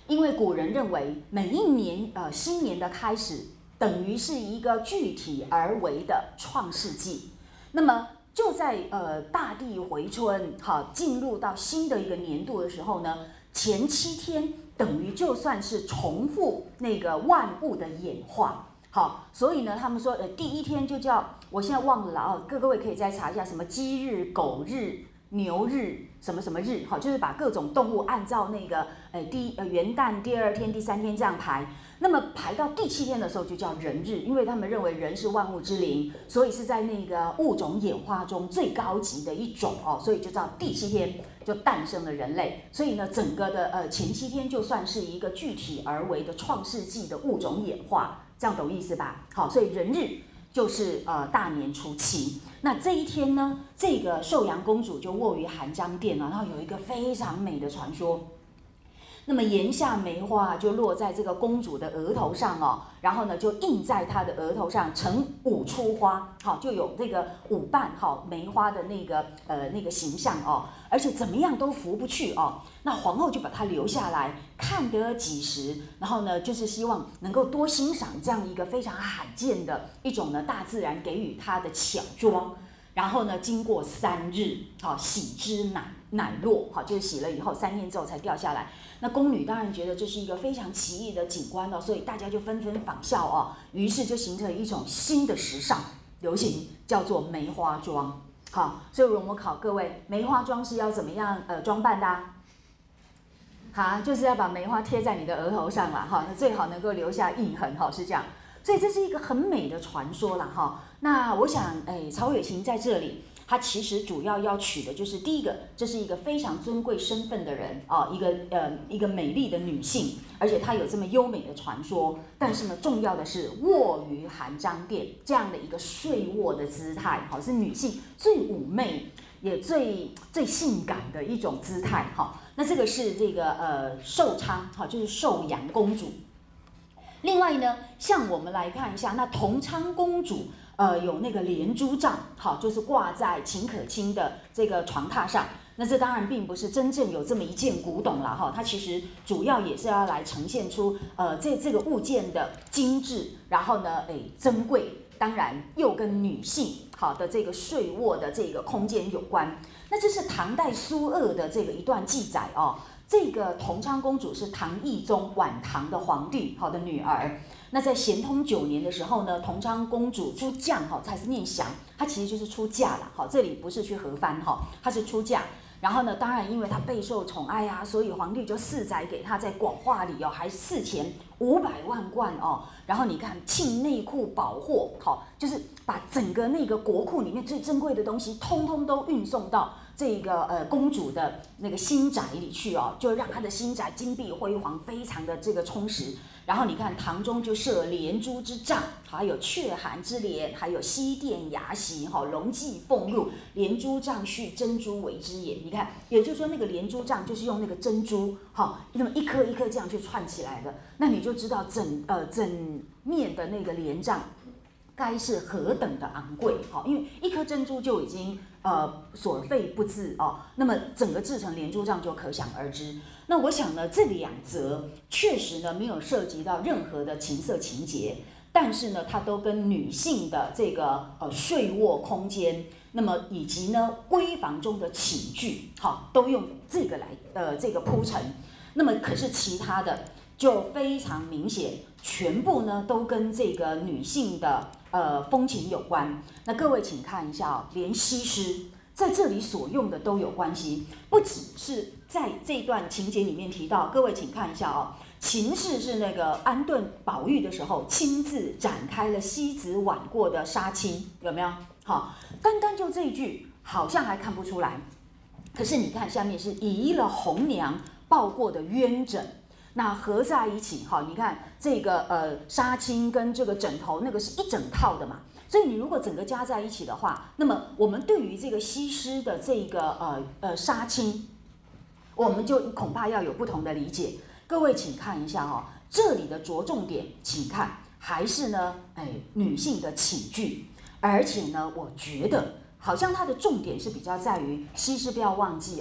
因为古人认为每一年新年的开始等于是一个具体而为的创世纪。那么就在大地回春，好，进入到新的一个年度的时候呢，前7天等于就算是重复那个万物的演化。好，所以呢，他们说第1天就叫，我现在忘了了各位可以再查一下，什么鸡日、狗日、牛日，什么什么日，好，就是把各种动物按照那个元旦第2天、第3天这样排。那么排到第7天的时候就叫人日，因为他们认为人是万物之灵，所以是在那个物种演化中最高级的一种哦，所以就到第7天就诞生了人类。所以呢，整个的前7天就算是一个具体而为的创世纪的物种演化。这样懂意思吧？好，所以人日就是大年初7。那这一天呢，这个寿阳公主就卧于含章殿然后有一个非常美的传说。那么檐下梅花就落在这个公主的额头上哦，然后呢就印在她的额头上成5出花，好，就有这个5瓣好梅花的那个形象哦，而且怎么样都拂不去哦。那皇后就把它留下来看得几时，然后呢就是希望能够多欣赏这样一个非常罕见的一种呢大自然给予她的巧装。然后呢，经过3日，好，洗之乃落，好，就是洗了以后3天之后才掉下来。那宫女当然觉得这是一个非常奇异的景观哦，所以大家就纷纷仿效哦，于是就形成一种新的时尚流行，叫做梅花妆。好，所以我们考各位，梅花妆是要怎么样装扮的啊？好，就是要把梅花贴在你的额头上啦，哈，那最好能够留下印痕，哈，是这样。所以这是一个很美的传说啦，哈。那我想，曹雪芹在这里，他其实主要要取的就是第一个，这是一个非常尊贵身份的人啊，一个美丽的女性，而且她有这么优美的传说。但是呢，重要的是卧于含章殿这样的一个睡卧的姿态，好，是女性最妩媚也最性感的一种姿态，哈。那这个是这个寿昌，好，就是寿阳公主。另外呢，像我们来看一下，那同昌公主，有那个连珠帐，好，就是挂在秦可卿的这个床榻上。那这当然并不是真正有这么一件古董了哈，它其实主要也是要来呈现出这个物件的精致，然后呢，珍贵，当然又跟女性好的这个睡卧的这个空间有关。那这是唐代苏锷的这个一段记载哦。这个同昌公主是唐懿宗晚唐的皇帝好的女儿。那在咸通9年的时候呢，同昌公主出降哈，才是念降，她其实就是出嫁了。好，这里不是去合藩哈，她是出嫁。然后呢，当然因为她备受宠爱啊，所以皇帝就赐载给她在广化里哦，还赐钱500万贯哦。然后你看庆内库宝货，好，就是把整个那个国库里面最珍贵的东西，通通都运送到这个公主的那个新宅里去哦，就让她的新宅金碧辉煌，非常的这个充实。然后你看堂中就设连珠之帐，还有雀函之帘，还有西殿牙席，哈，龙骥凤入，连珠帐续珍珠为之也。你看，也就是说那个连珠帐就是用那个珍珠，哈，那么一颗一颗这样去串起来的，那你就知道整面的那个帘帐该是何等的昂贵，好，因为一颗珍珠就已经所费不赀哦，那么整个制成连珠帐就可想而知。那我想呢，这2则确实呢没有涉及到任何的情色情节，但是呢，它都跟女性的这个睡卧空间，那么以及呢闺房中的寝具，好，都用这个来这个铺陈。那么可是其他的就非常明显，全部呢都跟这个女性的风情有关。那各位请看一下哦，连西施在这里所用的都有关系，不只是在这段情节里面提到。各位请看一下哦，秦氏是那个安顿宝玉的时候，亲自展开了西子挽过的纱巾，有没有？好，单单就这一句，好像还看不出来。可是你看下面是移了红娘抱过的鸳枕，那合在一起，好，你看这个纱巾跟这个枕头，那个是一整套的嘛。所以你如果整个加在一起的话，那么我们对于这个西施的这个纱巾，我们就恐怕要有不同的理解。各位请看一下哦，这里的着重点，请看还是呢，女性的寝具，而且呢，我觉得好像它的重点是比较在于西施，不要忘记哦，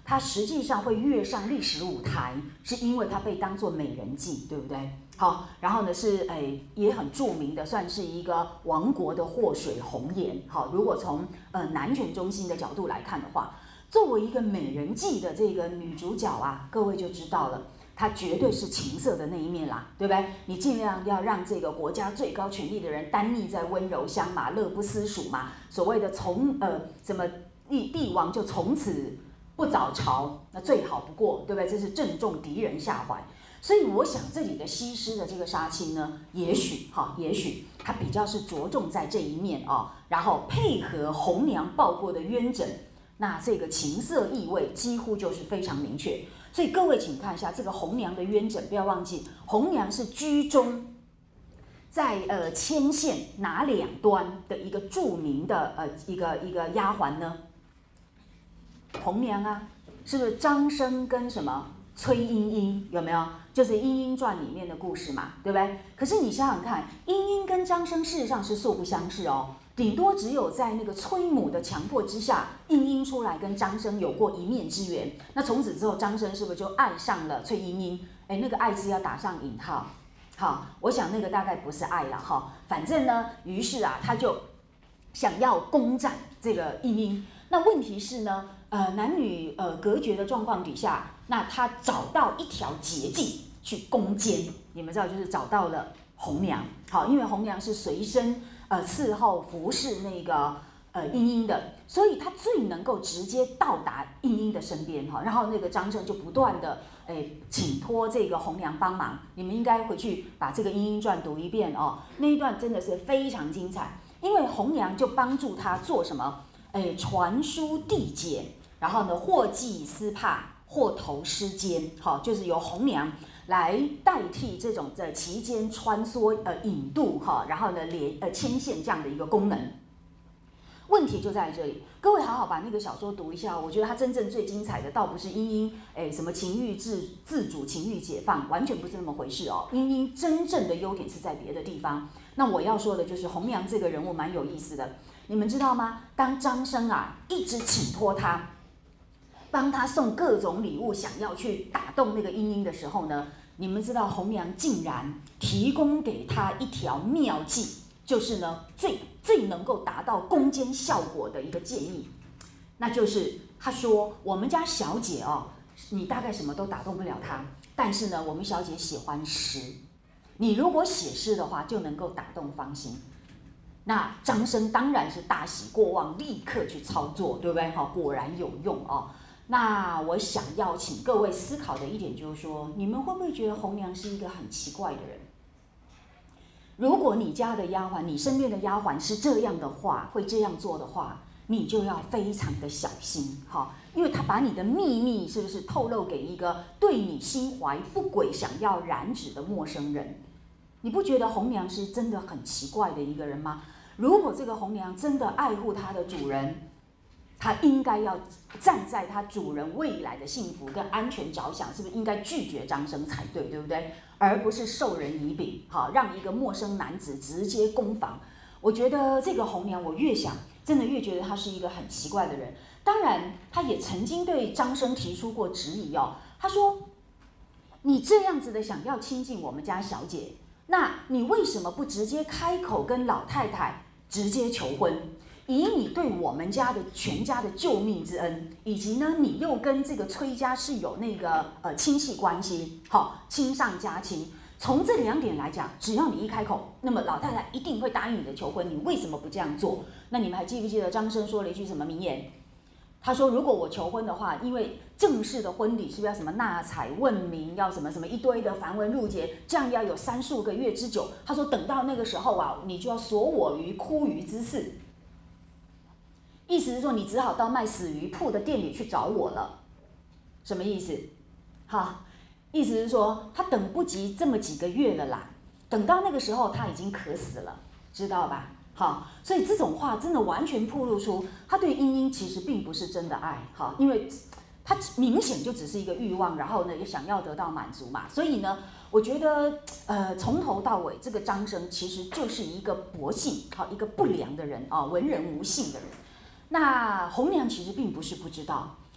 它实际上会跃上历史舞台，是因为它被当作美人计，对不对？好，然后呢是也很著名的，算是一个亡国的祸水红颜。好，如果从男权中心的角度来看的话，作为一个美人计的这个女主角啊，各位就知道了。它绝对是情色的那一面啦，对不对？你尽量要让这个国家最高权力的人单立在温柔乡嘛，乐不思蜀嘛。所谓的什么帝王就从此不早朝，那最好不过，对不对？这是正中敌人下怀。所以我想这里的西施的这个杀青呢，也许它比较是着重在这一面啊，然后配合红娘报过的冤枕，那这个情色意味几乎就是非常明确。所以各位请看一下这个红娘的冤枕，不要忘记，红娘是居中在牵线哪两端的一个著名的一个丫鬟呢？红娘啊，是不是张生跟什么崔莺莺有没有？就是《莺莺传》里面的故事嘛，对不对？可是你想想看，莺莺跟张生事实上是素不相识哦。顶多只有在那个崔母的强迫之下，莺莺出来跟张生有过一面之缘。那从此之后，张生是不是就爱上了崔莺莺？那个爱字要打上引号。好，我想那个大概不是爱了哈。反正呢，于是啊，他就想要攻占这个莺莺。那问题是呢，男女隔绝的状况底下，那他找到一条捷径去攻坚。你们知道，就是找到了红娘。好，因为红娘是随身伺候服侍那个莺莺的，所以他最能够直接到达莺莺的身边哈。然后那个张生就不断的请托这个红娘帮忙。你们应该回去把这个《莺莺传》读一遍哦，那一段真的是非常精彩。因为红娘就帮助他做什么？传书递简，然后呢，或寄丝帕，或投诗笺。好，就是由红娘来代替这种在其间穿梭引渡哈，然后呢牵线这样的一个功能。问题就在这里，各位好好把那个小说读一下。我觉得它真正最精彩的，倒不是莺莺什么情欲自主、情欲解放，完全不是那么回事哦。莺莺真正的优点是在别的地方。那我要说的就是红娘这个人物蛮有意思的。你们知道吗？当张生啊一直请托他，帮他送各种礼物，想要去打动那个莺莺的时候呢，你们知道红娘竟然提供给他一条妙计，就是呢最能够达到攻坚效果的一个建议，那就是他说我们家小姐哦，你大概什么都打动不了她，但是呢，我们小姐喜欢诗，你如果写诗的话，就能够打动芳心。那张生当然是大喜过望，立刻去操作，对不对？果然有用哦。那我想要请各位思考的一点就是说，你们会不会觉得红娘是一个很奇怪的人？如果你家的丫鬟，你身边的丫鬟是这样的话，会这样做的话，你就要非常的小心哈，因为他把你的秘密是不是透露给一个对你心怀不轨、想要染指的陌生人？你不觉得红娘是真的很奇怪的一个人吗？如果这个红娘真的爱护她的主人，她应该要站在她主人未来的幸福跟安全着想，是不是应该拒绝张生才对，对不对？而不是授人以柄，好，让一个陌生男子直接攻防。我觉得这个红娘，我越想，真的越觉得她是一个很奇怪的人。当然，她也曾经对张生提出过质疑哦，她说：“你这样子的想要亲近我们家小姐，那你为什么不直接开口跟老太太直接求婚？以你对我们家的全家的救命之恩，以及呢，你又跟这个崔家是有那个亲戚关系，好，亲上加亲。从这两点来讲，只要你一开口，那么老太太一定会答应你的求婚。你为什么不这样做？那你们还记不记得张生说了一句什么名言？他说：“如果我求婚的话，因为正式的婚礼是不是要什么纳采问名，要什么什么一堆的繁文缛节，这样要有3、4个月之久。”他说：“等到那个时候啊，你就要锁我于枯鱼之肆。”意思是说，你只好到卖死鱼铺的店里去找我了。什么意思？哈，意思是说，他等不及这么几个月了啦，等到那个时候他已经渴死了，知道吧？好，所以这种话真的完全暴露出他对莺莺其实并不是真的爱，好，因为他明显就只是一个欲望，然后呢也想要得到满足嘛。所以呢，我觉得从头到尾这个张生其实就是一个薄幸，好，一个不良的人啊，文人无信的人。那红娘其实并不是不知道，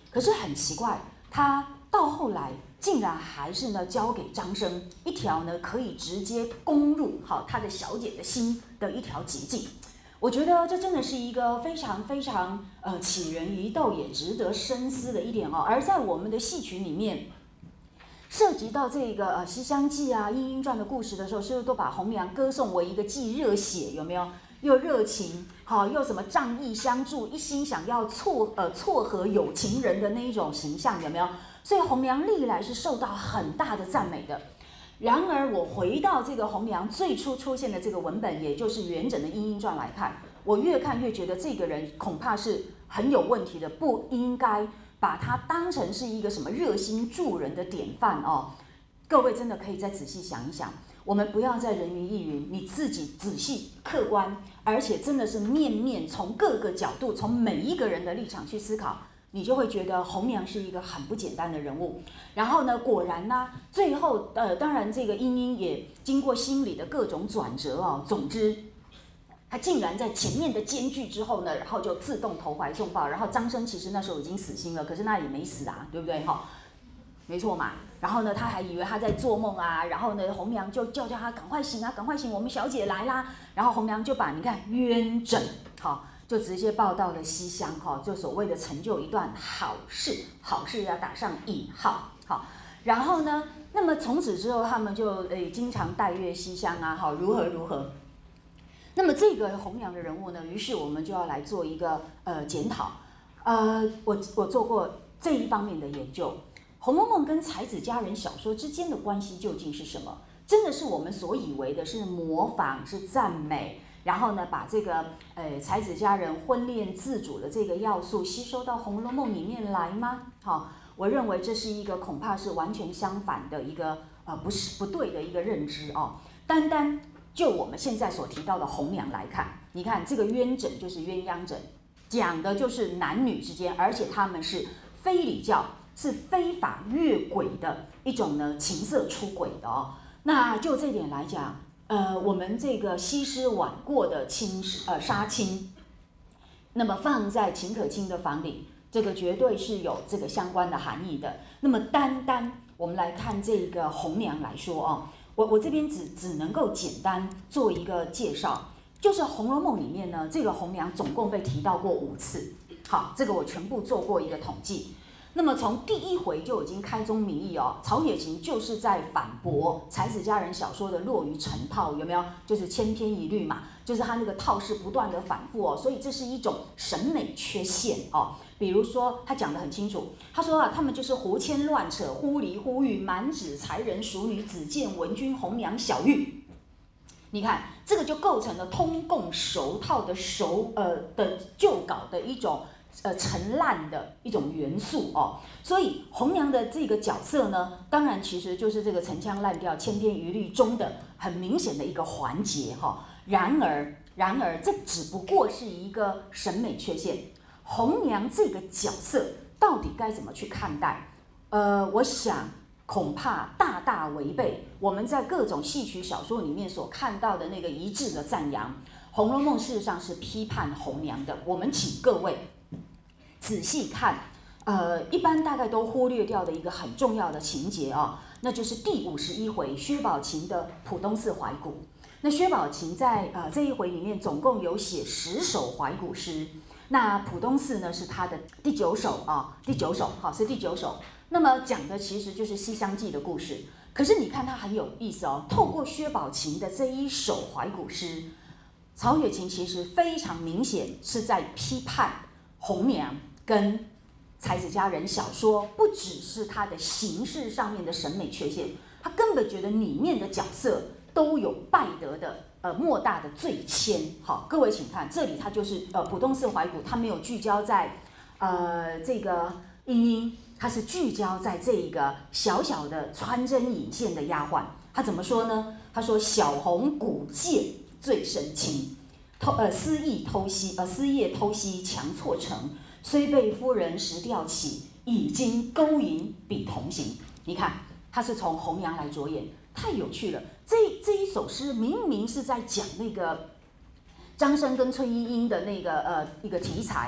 可是很奇怪，他到后来竟然还是呢交给张生一条呢可以直接攻入他的小姐的心的一条捷径。我觉得这真的是一个非常非常启人于斗，也值得深思的一点哦。而在我们的戏曲里面，涉及到这个《西厢记》啊、《莺莺传》的故事的时候，是不是都把红娘歌颂为一个既热血，有没有？又热情，又什么仗义相助，一心想要撮合有情人的那一种形象，有没有？所以红娘历来是受到很大的赞美的。然而，我回到这个红娘最初出现的这个文本，也就是元稹的《莺莺传》来看，我越看越觉得这个人恐怕是很有问题的，不应该把他当成是一个什么热心助人的典范哦。各位真的可以再仔细想一想，我们不要再人云亦云，你自己仔细客观，而且真的是面面从各个角度，从每一个人的立场去思考。你就会觉得红娘是一个很不简单的人物。然后呢，果然呢，最后当然这个莺莺也经过心理的各种转折哦。总之，他竟然在前面的艰巨之后呢，然后就自动投怀送抱。然后张生其实那时候已经死心了，可是那也没死啊，对不对哈？没错嘛。然后呢，他还以为他在做梦啊。然后呢，红娘就叫他赶快醒啊，赶快醒，我们小姐来啦。然后红娘就把你看冤枕就直接报到了西厢就所谓的成就一段好事，好事要打上引号然后呢，那么从此之后他们就经常带乐西厢啊如何。那么这个红娘的人物呢，于是我们就要来做一个检讨。我做过这一方面的研究，《红楼梦》跟才子佳人小说之间的关系究竟是什么？真的是我们所以为的是模仿，是赞美？然后呢，把这个才子佳人婚恋自主的这个要素吸收到《红楼梦》里面来吗？我认为这是一个恐怕是完全相反的一个不对的一个认知哦。单单就我们现在所提到的红娘来看，你看这个冤枕就是鸳鸯枕，讲的就是男女之间，而且他们是非礼教，是非法越轨的一种呢情色出轨的哦。那就这点来讲。我们这个西施挽过的杀青，那么放在秦可卿的房里，这个绝对是有这个相关的含义的。那么单我们来看这个红娘来说哦，我这边只能够简单做一个介绍，就是《红楼梦》里面呢，这个红娘总共被提到过5次。好，这个我全部做过一个统计。那么从第1回就已经开宗明义哦，曹雪芹就是在反驳才子佳人小说的落于陈套，有没有？就是千篇一律嘛，就是他那个套式不断的反复哦，所以这是一种审美缺陷哦。比如说他讲得很清楚，他说他们就是胡牵乱扯、忽离忽遇，满纸才人熟女，只见文君红娘小玉。你看这个就构成了通共熟套的旧稿的一种。陈烂的一种元素哦，所以红娘的这个角色呢，当然其实就是这个陈腔滥调、千篇一律中的很明显的一个环节哈。然而，这只不过是一个审美缺陷。红娘这个角色到底该怎么去看待？我想恐怕大违背我们在各种戏曲小说里面所看到的那个一致的赞扬。《红楼梦》事实上是批判红娘的，我们请各位仔细看，一般大概都忽略掉的一个很重要的情节哦，那就是第51回薛宝琴的浦东寺怀古。那薛宝琴在这一回里面总共有写10首怀古诗，那浦东寺呢是他的第9首啊，是第9首。那么讲的其实就是《西厢记》的故事。可是你看它很有意思哦，透过薛宝琴的这一首怀古诗，曹雪芹其实非常明显是在批判红娘跟才子佳人小说，不只是它的形式上面的审美缺陷，他根本觉得里面的角色都有败德的莫大的罪愆。好，各位请看，这里它就是浦东寺怀古，它没有聚焦在这个莺莺，它是聚焦在这一个小小的穿针引线的丫鬟。他怎么说呢？他说：“小红古剑最深情。”私夜偷袭强错成，虽被夫人时调起，已经勾引比同行。你看，他是从红娘来着眼，太有趣了。这一首诗明明是在讲那个张生跟崔莺莺的那个一个题材，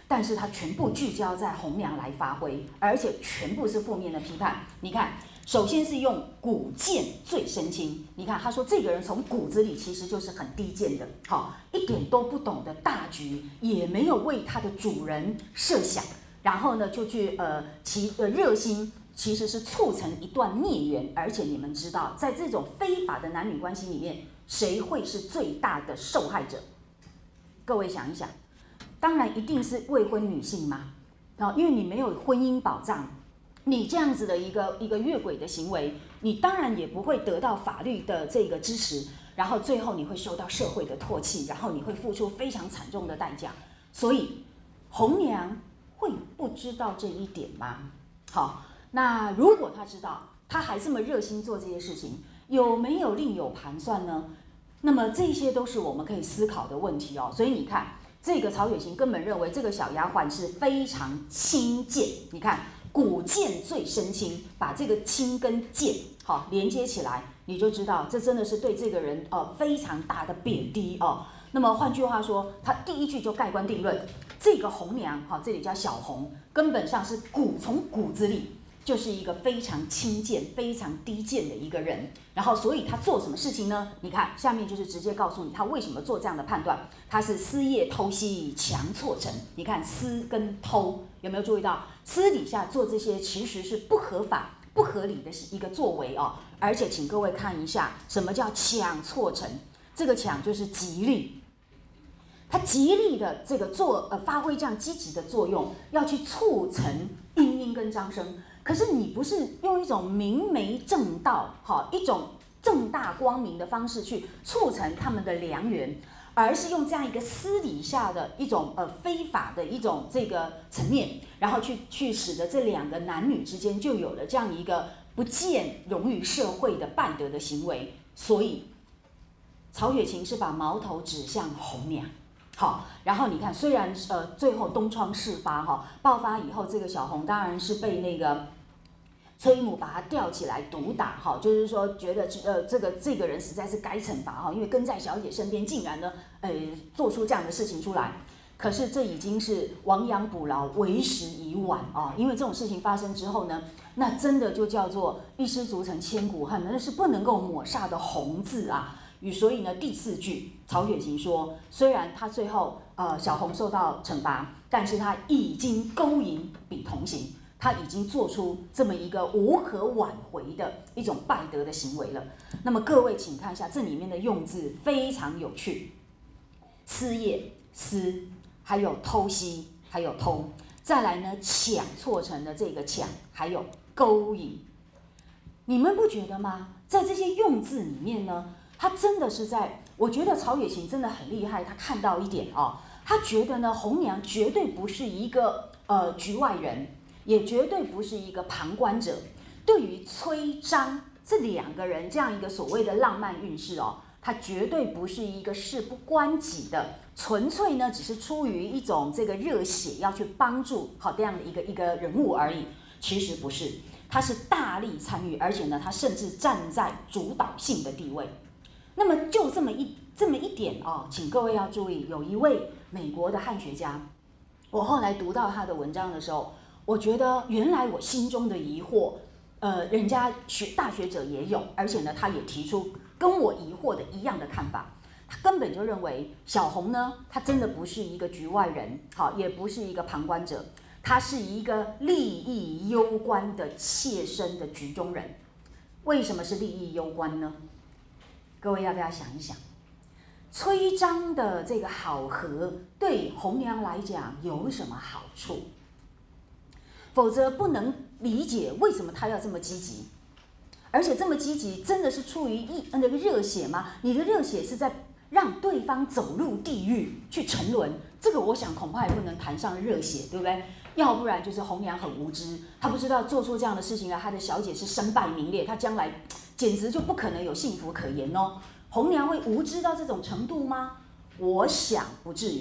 但是它全部聚焦在红娘来发挥，而且全部是负面的批判。你看，首先是用骨贱最深亲，你看他说这个人从骨子里其实就是很低贱的，好，一点都不懂得大局，也没有为他的主人设想，然后呢就去热心。其实是促成一段孽缘，而且你们知道，在这种非法的男女关系里面，谁会是最大的受害者？各位想一想，当然一定是未婚女性嘛，因为你没有婚姻保障，你这样子的一个越轨的行为，你当然也不会得到法律的这个支持，然后最后你会受到社会的唾弃，然后你会付出非常惨重的代价。所以红娘会不知道这一点吗？好。那如果他知道，他还这么热心做这些事情，有没有另有盘算呢？那么这些都是我们可以思考的问题哦。所以你看，这个曹雪芹根本认为这个小丫鬟是非常轻贱。你看，骨贱最深亲，把这个轻跟贱好连接起来，你就知道这真的是对这个人非常大的贬低哦。那么换句话说，他第一句就盖棺定论，这个红娘这里叫小红，根本上是从骨子里。就是一个非常轻贱、非常低贱的一个人，然后所以他做什么事情呢？你看下面就是直接告诉你他为什么做这样的判断，他是私业偷袭强错成。你看私跟偷有没有注意到？私底下做这些其实是不合法、不合理的一个作为哦。而且请各位看一下，什么叫强错成？这个强就是极力。他极力的这个发挥这样积极的作用，要去促成莺莺跟张生。可是你不是用一种明媒正道，一种正大光明的方式去促成他们的良缘，而是用这样一个私底下的一种非法的一种这个层面，然后去使得这两个男女之间就有了这样一个不见容于社会的败德的行为。所以曹雪芹是把矛头指向红娘。好，然后你看，虽然最后东窗事发爆发以后，这个小红当然是被那个崔母把他吊起来毒打就是说觉得这个人实在是该惩罚因为跟在小姐身边，竟然呢做出这样的事情出来。可是这已经是亡羊补牢，为时已晚因为这种事情发生之后呢，那真的就叫做一失足成千古恨，那是不能够抹煞的红字啊。所以呢，第四句曹雪芹说，虽然他最后小红受到惩罚，但是他已经勾引比同行，他已经做出这么一个无可挽回的一种败德的行为了。那么各位请看一下这里面的用字非常有趣，私业私，还有偷袭，还有偷，再来呢抢错成的这个抢，还有勾引。你们不觉得吗？在这些用字里面呢，他真的是我觉得曹雪芹真的很厉害，他看到一点他觉得呢，红娘绝对不是一个局外人，也绝对不是一个旁观者。对于崔张这两个人这样一个所谓的浪漫运势他绝对不是一个事不关己的，纯粹呢只是出于一种这个热血要去帮助这样的一个人物而已。其实不是，他是大力参与，而且呢他甚至站在主导性的地位。那么就这么一点请各位要注意，有一位美国的汉学家，我后来读到他的文章的时候，我觉得原来我心中的疑惑，人家大学者也有，而且呢，他也提出跟我疑惑的一样的看法。他根本就认为小红呢，她真的不是一个局外人，也不是一个旁观者，她是一个利益攸关的切身的局中人。为什么是利益攸关呢？各位要不要想一想？崔张的这个好合对红娘来讲有什么好处？否则不能理解为什么他要这么积极，而且这么积极真的是出于那个热血吗？你的热血是在让对方走入地狱去沉沦，这个我想恐怕也不能谈上热血，对不对？要不然就是红娘很无知，她不知道做出这样的事情来，她的小姐是身败名裂，她将来简直就不可能有幸福可言红娘会无知到这种程度吗？我想不至于。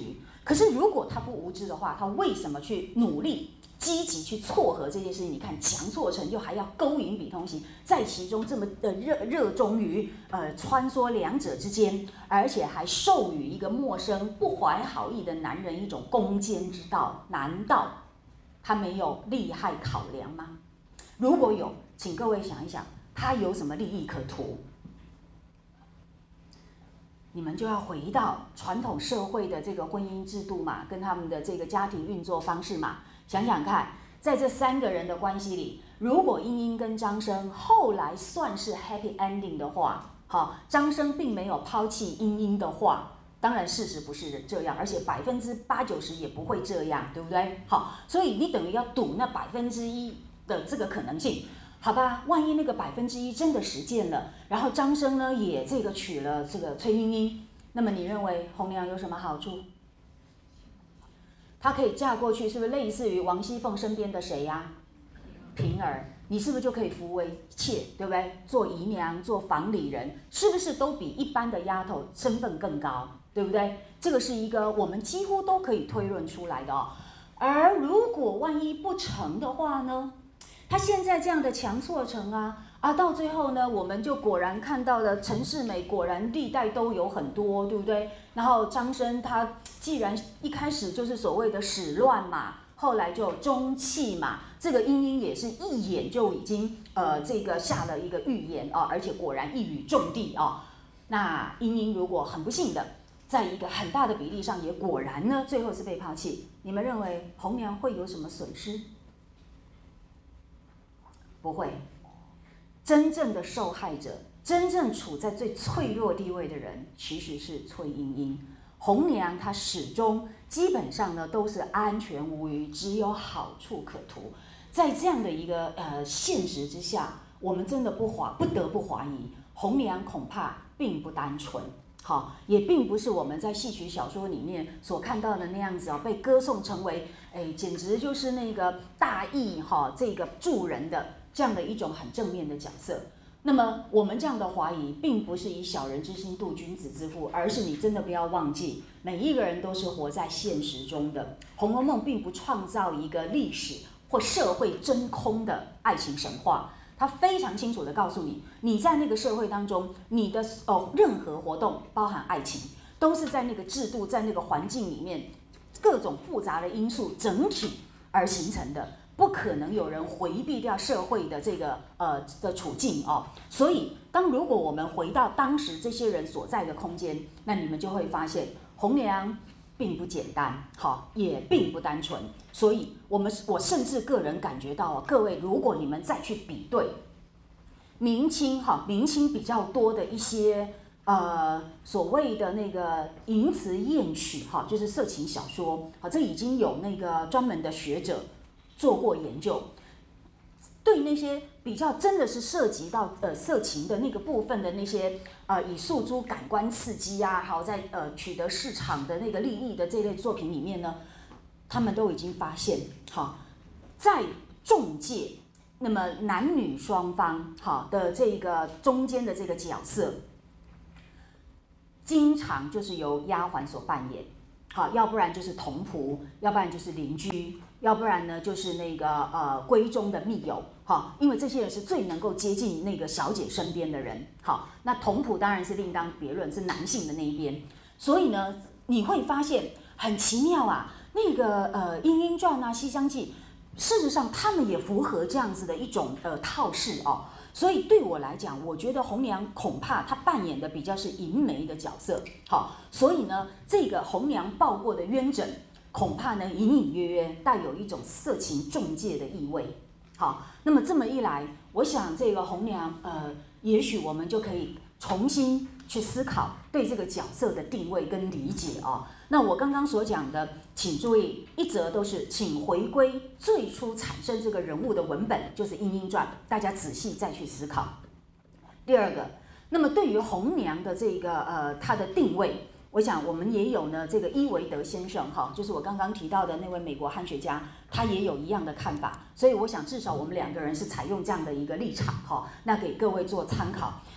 可是如果他不无知的话，他为什么去努力积极去撮合这件事情？你看强错成就，还要勾引比通行，在其中这么的热衷于穿梭两者之间，而且还授予一个陌生不怀好意的男人一种攻坚之道，难道他没有利害考量吗？如果有，请各位想一想，他有什么利益可图？你们就要回到传统社会的这个婚姻制度嘛，跟他们的这个家庭运作方式嘛。想想看，在这3个人的关系里，如果英英跟张生后来算是 happy ending 的话，好，张生并没有抛弃英英的话，当然事实不是这样，而且80%、90%也不会这样，对不对？好，所以你等于要赌那1%的这个可能性。好吧，万一那个1%真的实践了，然后张生呢也这个娶了这个崔莺莺，那么你认为红娘有什么好处？她可以嫁过去，是不是类似于王熙凤身边的谁呀？平儿，你是不是就可以扶为妾，对不对？做姨娘，做房里人，是不是都比一般的丫头身份更高，对不对？这个是一个我们几乎都可以推论出来的哦。而如果万一不成的话呢？他现在这样的强错成到最后呢，我们就果然看到了陈世美果然历代都有很多，对不对？然后张生他既然一开始就是所谓的始乱嘛，后来就中弃嘛，这个莺莺也是一眼就已经这个下了一个预言而且果然一语中的那莺莺如果很不幸的，在一个很大的比例上也果然呢最后是被抛弃，你们认为红娘会有什么损失？不会，真正的受害者，真正处在最脆弱地位的人，其实是崔莺莺。红娘她始终基本上呢都是安全无虞，只有好处可图。在这样的一个现实之下，我们真的不得不怀疑，红娘恐怕并不单纯。好，也并不是我们在戏曲小说里面所看到的那样子被歌颂成为，简直就是那个大义这个助人的这样的一种很正面的角色。那么我们这样的怀疑，并不是以小人之心度君子之腹，而是你真的不要忘记，每一个人都是活在现实中的。《红楼梦》并不创造一个历史或社会真空的爱情神话。他非常清楚地告诉你，你在那个社会当中，你的任何活动，包含爱情，都是在那个制度、在那个环境里面，各种复杂的因素整体而形成的，不可能有人回避掉社会的这个的处境所以，如果我们回到当时这些人所在的空间，那你们就会发现，红娘并不简单，也并不单纯。所以我甚至个人感觉到各位，如果你们再去比对明清比较多的一些所谓的那个淫词艳曲就是色情小说这已经有那个专门的学者做过研究。对那些比较真的是涉及到色情的那个部分的那些以诉诸感官刺激好在取得市场的那个利益的这类作品里面呢，他们都已经发现在中介，那么男女双方的这个中间的这个角色，经常就是由丫鬟所扮演，要不然就是童仆，要不然就是邻居，要不然呢就是那个闺中的密友。因为这些人是最能够接近那个小姐身边的人。那童仆当然是另当别论，是男性的那一边。所以呢，你会发现很奇妙那个《莺莺传》《西厢记》，事实上他们也符合这样子的一种套式所以对我来讲，我觉得红娘恐怕她扮演的比较是淫媒的角色。所以呢，这个红娘报过的冤枕，恐怕呢隐隐约约带有一种色情中介的意味。那么这么一来，我想这个红娘也许我们就可以重新去思考对这个角色的定位跟理解那我刚刚所讲的，请注意，一则都是请回归最初产生这个人物的文本，就是《莺莺传》，大家仔细再去思考。第二个，那么对于红娘的这个她的定位，我想我们也有呢，这个伊维德先生就是我刚刚提到的那位美国汉学家，他也有一样的看法，所以我想至少我们2个人是采用这样的一个立场那给各位做参考。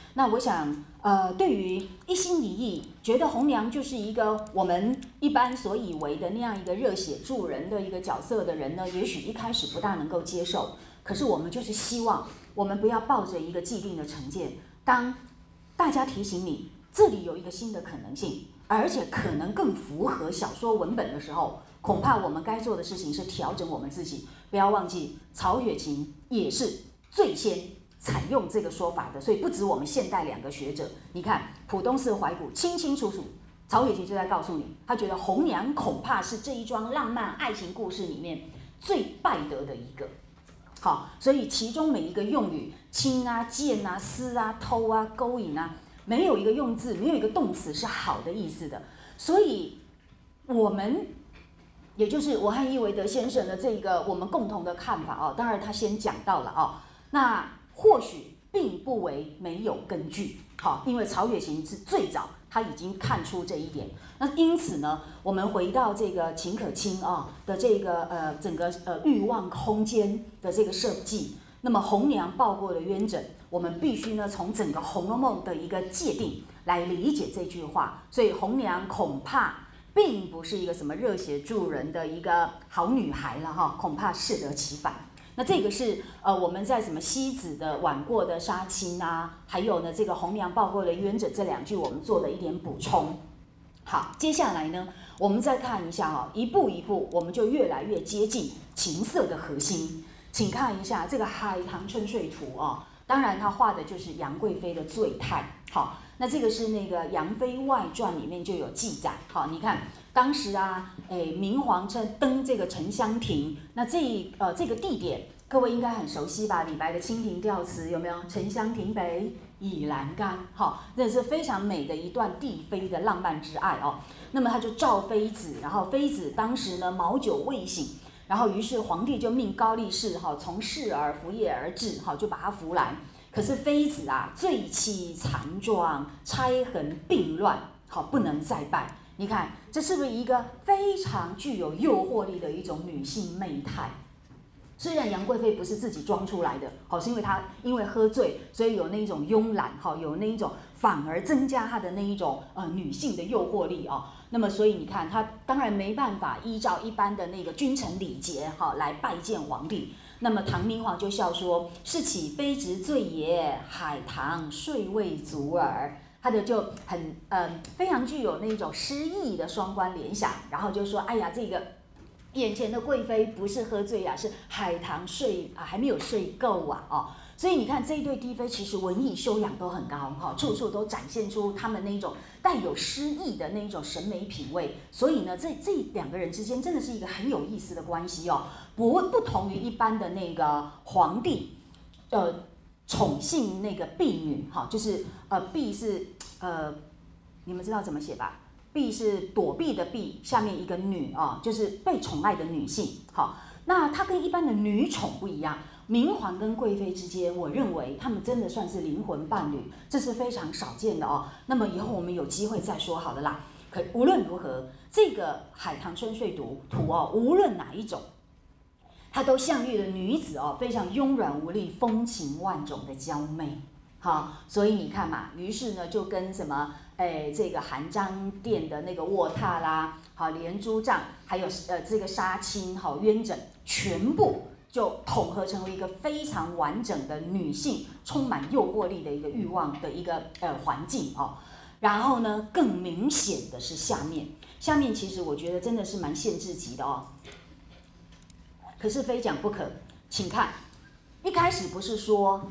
那我想，对于一心一意觉得红娘就是一个我们一般所以为的那样一个热血助人的一个角色的人呢，也许一开始不大能够接受。可是我们就是希望，我们不要抱着一个既定的成见，当大家提醒你这里有一个新的可能性，而且可能更符合小说文本的时候，恐怕我们该做的事情是调整我们自己。不要忘记，曹雪芹也是最先采用这个说法的，所以不止我们现代2个学者，你看浦东寺怀古清清楚楚，曹雪芹就在告诉你，他觉得红娘恐怕是这一桩浪漫爱情故事里面最败德的一个。好，所以其中每一个用语，亲啊、贱啊、私啊、偷啊、勾引啊，没有一个用字，没有一个动词是好的意思的。所以，我们也就是我和伊维德先生的这个我们共同的看法哦。当然，他先讲到了哦，那或许并不为没有根据。好，因为曹雪芹是最早他已经看出这一点。那因此呢，我们回到这个秦可卿的这个整个欲望空间的这个设计，那么红娘抱过了冤枕，我们必须呢从整个《红楼梦》的一个界定来理解这句话。所以红娘恐怕并不是一个什么热血助人的一个好女孩了哈，恐怕适得其反。那这个是我们在什么西子的晚过的杀亲啊，还有呢这个红娘抱过了冤枕这2句，我们做了一点补充。好，接下来呢，我们再看一下一步一步，我们就越来越接近情色的核心。请看一下这个《海棠春睡图》当然他画的就是杨贵妃的醉态。好，那这个是那个《杨妃外传》里面就有记载。好，你看当时明皇登这个沉香亭，那这个地点各位应该很熟悉吧？李白的《清平调词》有没有？沉香亭北倚栏杆，好，这是非常美的一段帝妃的浪漫之爱那么他就召妃子，然后妃子当时呢毛酒未醒，然后于是皇帝就命高力士从室而扶夜而至，就把他扶来。可是妃子醉气残妆，钗痕鬓乱，不能再拜。你看这是不是一个非常具有诱惑力的一种女性媚态？虽然杨贵妃不是自己装出来的，是因为她因为喝醉，所以有那一种慵懒，有那一种反而增加她的那一种女性的诱惑力那么所以你看，她当然没办法依照一般的那个君臣礼节来拜见皇帝。那么唐明皇就笑说：“是岂妃直醉也，海棠睡未足耳。”他的就很非常具有那种诗意的双关联想，然后就说：“哎呀，这个眼前的贵妃不是喝醉是海棠还没有睡够所以你看这一对帝妃其实文艺修养都很高处处都展现出他们那种带有诗意的那种审美品味。所以呢，这2个人之间真的是一个很有意思的关系不同于一般的那个皇帝宠幸那个婢女就是婢是你们知道怎么写吧？婢是躲避的避，下面一个女就是被宠爱的女性。好，那她跟一般的女宠不一样。明皇跟贵妃之间，我认为他们真的算是灵魂伴侣，这是非常少见的那么以后我们有机会再说好了啦。可无论如何，这个《海棠春睡图》无论哪一种，它都象喻了女子非常慵软无力、风情万种的娇媚。好，所以你看嘛，于是呢就跟什么这个韩章殿的那个卧榻啦，连珠帐，还有这个杀亲冤枕，全部就统合成为一个非常完整的女性充满诱惑力的一个欲望的一个环境然后呢，更明显的是下面其实我觉得真的是蛮限制级的可是非讲不可，请看，一开始不是说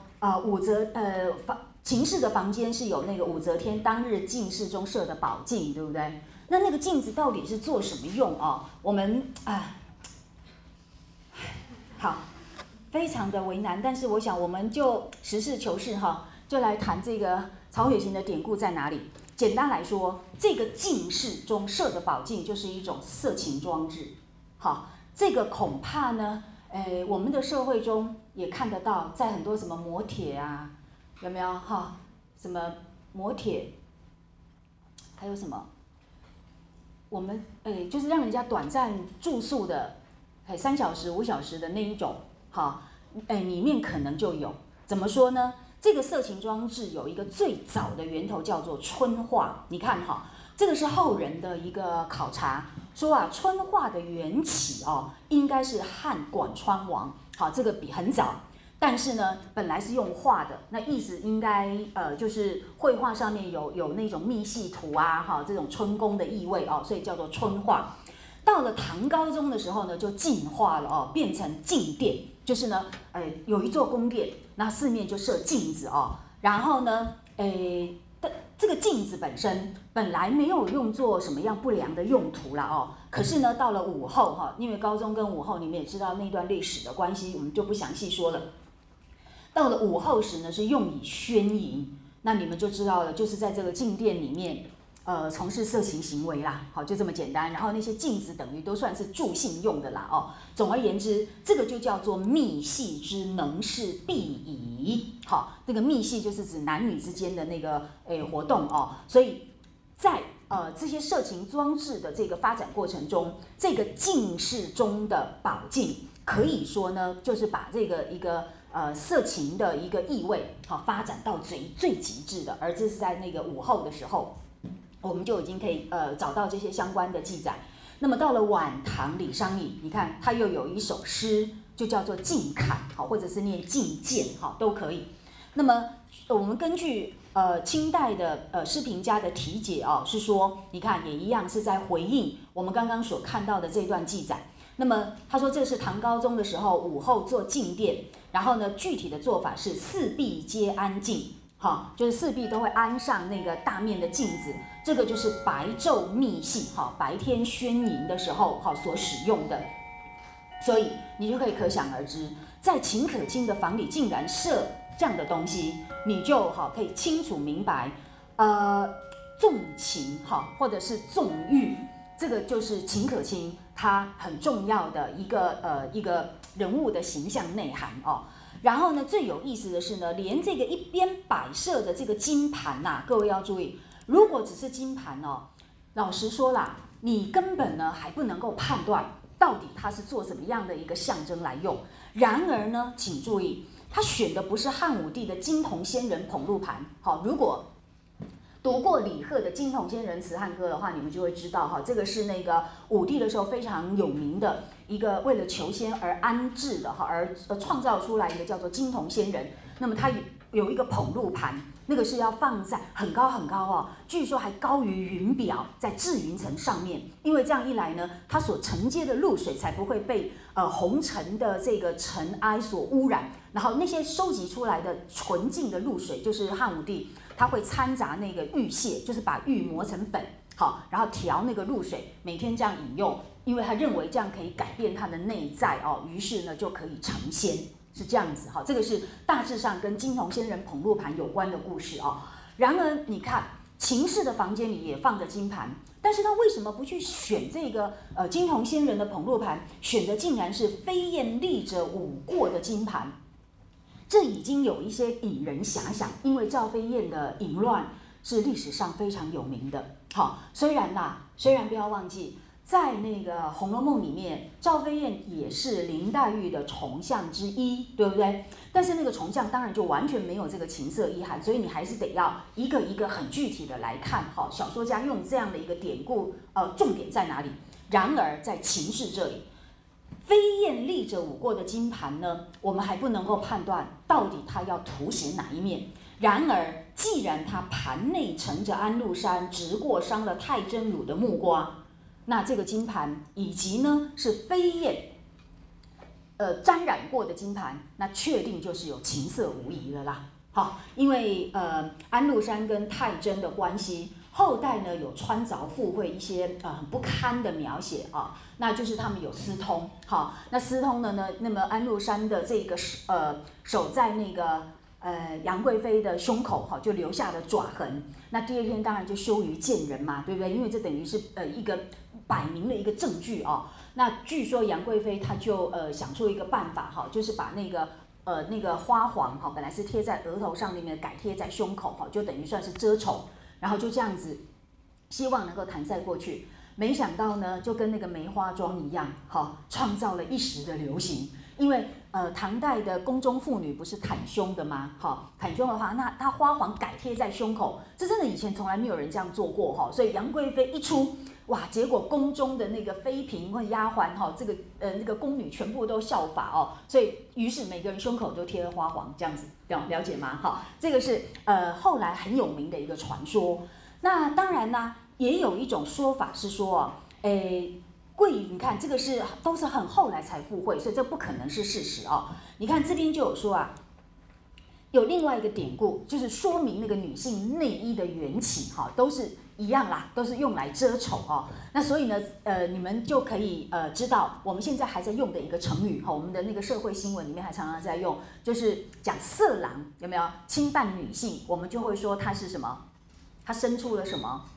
秦氏的房间是有那个武则天当日进室中设的宝镜，对不对？那个镜子到底是做什么用我们好，非常的为难，但是我想我们就实事求是就来谈这个曹雪芹的典故在哪里。简单来说，这个镜室中设的宝镜就是一种色情装置。好，这个恐怕呢，我们的社会中也看得到，在很多什么摩帖有没有什么摩帖，还有什么？我们就是让人家短暂住宿的，3小时、5小时的那一种，里面可能就有。怎么说呢？ 这个色情装置有一个最早的源头叫做春画。你看哈，这个是后人的一个考察，说啊，春画的缘起哦，应该是汉广川王。好，这个比很早。但是呢，本来是用画的，那意思应该就是绘画上面有那种密系图啊，哈，这种春宫的意味哦，所以叫做春画。到了唐高宗的时候呢，就进化了哦，变成镜殿，就是呢，有一座宫殿，那四面就设镜子哦，然后呢，这个镜子本来没有用作什么样不良的用途啦哦，可是呢，到了武后哈，因为高宗跟武后你们也知道那段历史的关系，我们就不详细说了。到了武后时呢，是用以宣淫，那你们就知道了，就是在这个镜殿里面，从事色情行为啦，好，就这么简单。然后那些镜子等于都算是助兴用的啦，哦。总而言之，这个就叫做密系之能事必矣。好，这个密系就是指男女之间的那个活动哦。所以在这些色情装置的这个发展过程中，这个镜室中的宝镜，可以说呢，就是把这个一个色情的一个意味，好，发展到最极致的，而这是在那个武后的时候，我们就已经可以找到这些相关的记载。那么到了晚唐李商隐，你看他又有一首诗，就叫做《镜侃》，好，或者是念《镜鉴》，好，都可以。那么我们根据清代的诗评家的题解哦，是说，你看也一样是在回应我们刚刚所看到的这段记载。那么他说这是唐高宗的时候，武后做镜殿，然后呢，具体的做法是四壁皆安镜，好，就是四壁都会安上那个大面的镜子，这个就是白昼密系，好，白天宣淫的时候好所使用的。所以你就可以可想而知，在秦可卿的房里竟然设这样的东西，你就好可以清楚明白，纵情好，或者是纵欲，这个就是秦可卿他很重要的一个人物的形象内涵哦。然后呢，最有意思的是呢，连这个一边摆设的这个金盘呐，各位要注意，如果只是金盘哦，老实说啦，你根本呢还不能够判断到底它是做什么样的一个象征来用。然而呢，请注意，他选的不是汉武帝的金铜仙人捧鹿盘。好，如果读过李贺的《金铜仙人辞汉歌》的话，你们就会知道哈，这个是那个武帝的时候非常有名的一个为了求仙而安置的哈，而创造出来一个叫做金铜仙人。那么它有一个捧鹿盘，那个是要放在很高很高哦，据说还高于云表，在至云层上面。因为这样一来呢，它所承接的露水才不会被红尘的这个尘埃所污染。然后那些收集出来的纯净的露水，就是汉武帝他会掺杂那个玉屑，就是把玉磨成粉，好，然后调那个露水，每天这样饮用，因为他认为这样可以改变他的内在哦，于是呢就可以成仙，是这样子哈。这个是大致上跟金铜仙人捧鹿盘有关的故事哦。然而你看秦氏的房间里也放着金盘，但是他为什么不去选这个金铜仙人的捧鹿盘，选的竟然是飞燕立着舞过的金盘？这已经有一些引人遐想，因为赵飞燕的淫乱是历史上非常有名的。好，虽然不要忘记，在那个《红楼梦》里面，赵飞燕也是林黛玉的宠相之一，对不对？但是那个宠相当然就完全没有这个情色意涵，所以你还是得要一个一个很具体的来看。好，小说家用这样的一个典故，重点在哪里？然而在秦氏这里，飞燕立着舞过的金盘呢，我们还不能够判断到底它要凸显哪一面。然而，既然它盘内盛着安禄山直过伤了太真乳的木瓜，那这个金盘以及呢是飞燕沾染过的金盘，那确定就是有情色无疑了啦。好，因为安禄山跟太真的关系，后代呢有穿凿附会一些很不堪的描写啊，那就是他们有私通。好，那私通的呢，那么安禄山的这个手在那个杨贵妃的胸口，好，就留下了爪痕。那第二天当然就羞于见人嘛，对不对？因为这等于是一个摆明了一个证据哦。那据说杨贵妃她就想出一个办法哈，就是把那个花黄哈，本来是贴在额头上那边，改贴在胸口哈，就等于算是遮丑，然后就这样子，希望能够搪塞过去。没想到呢，就跟那个梅花桩一样，好，创造了一时的流行。 因为唐代的宫中妇女不是袒胸的吗？哈，袒胸的话，那她花黄改贴在胸口，这真的以前从来没有人这样做过哈。所以杨贵妃一出，哇，结果宫中的那个妃嫔或丫鬟哈，这个那个宫女全部都效法哦，所以于是每个人胸口都贴了花黄，这样子，了解吗？好，这个是后来很有名的一个传说。那当然呢，也有一种说法是说你看这个都是很后来才附会，所以这不可能是事实哦。你看这边就有说啊，有另外一个典故，就是说明那个女性内衣的缘起哈，都是一样啦，都是用来遮丑哦。那所以呢，你们就可以知道，我们现在还在用的一个成语哈，我们的那个社会新闻里面还常常在用，就是讲色狼有没有侵犯女性，我们就会说他是什么，他生出了什么。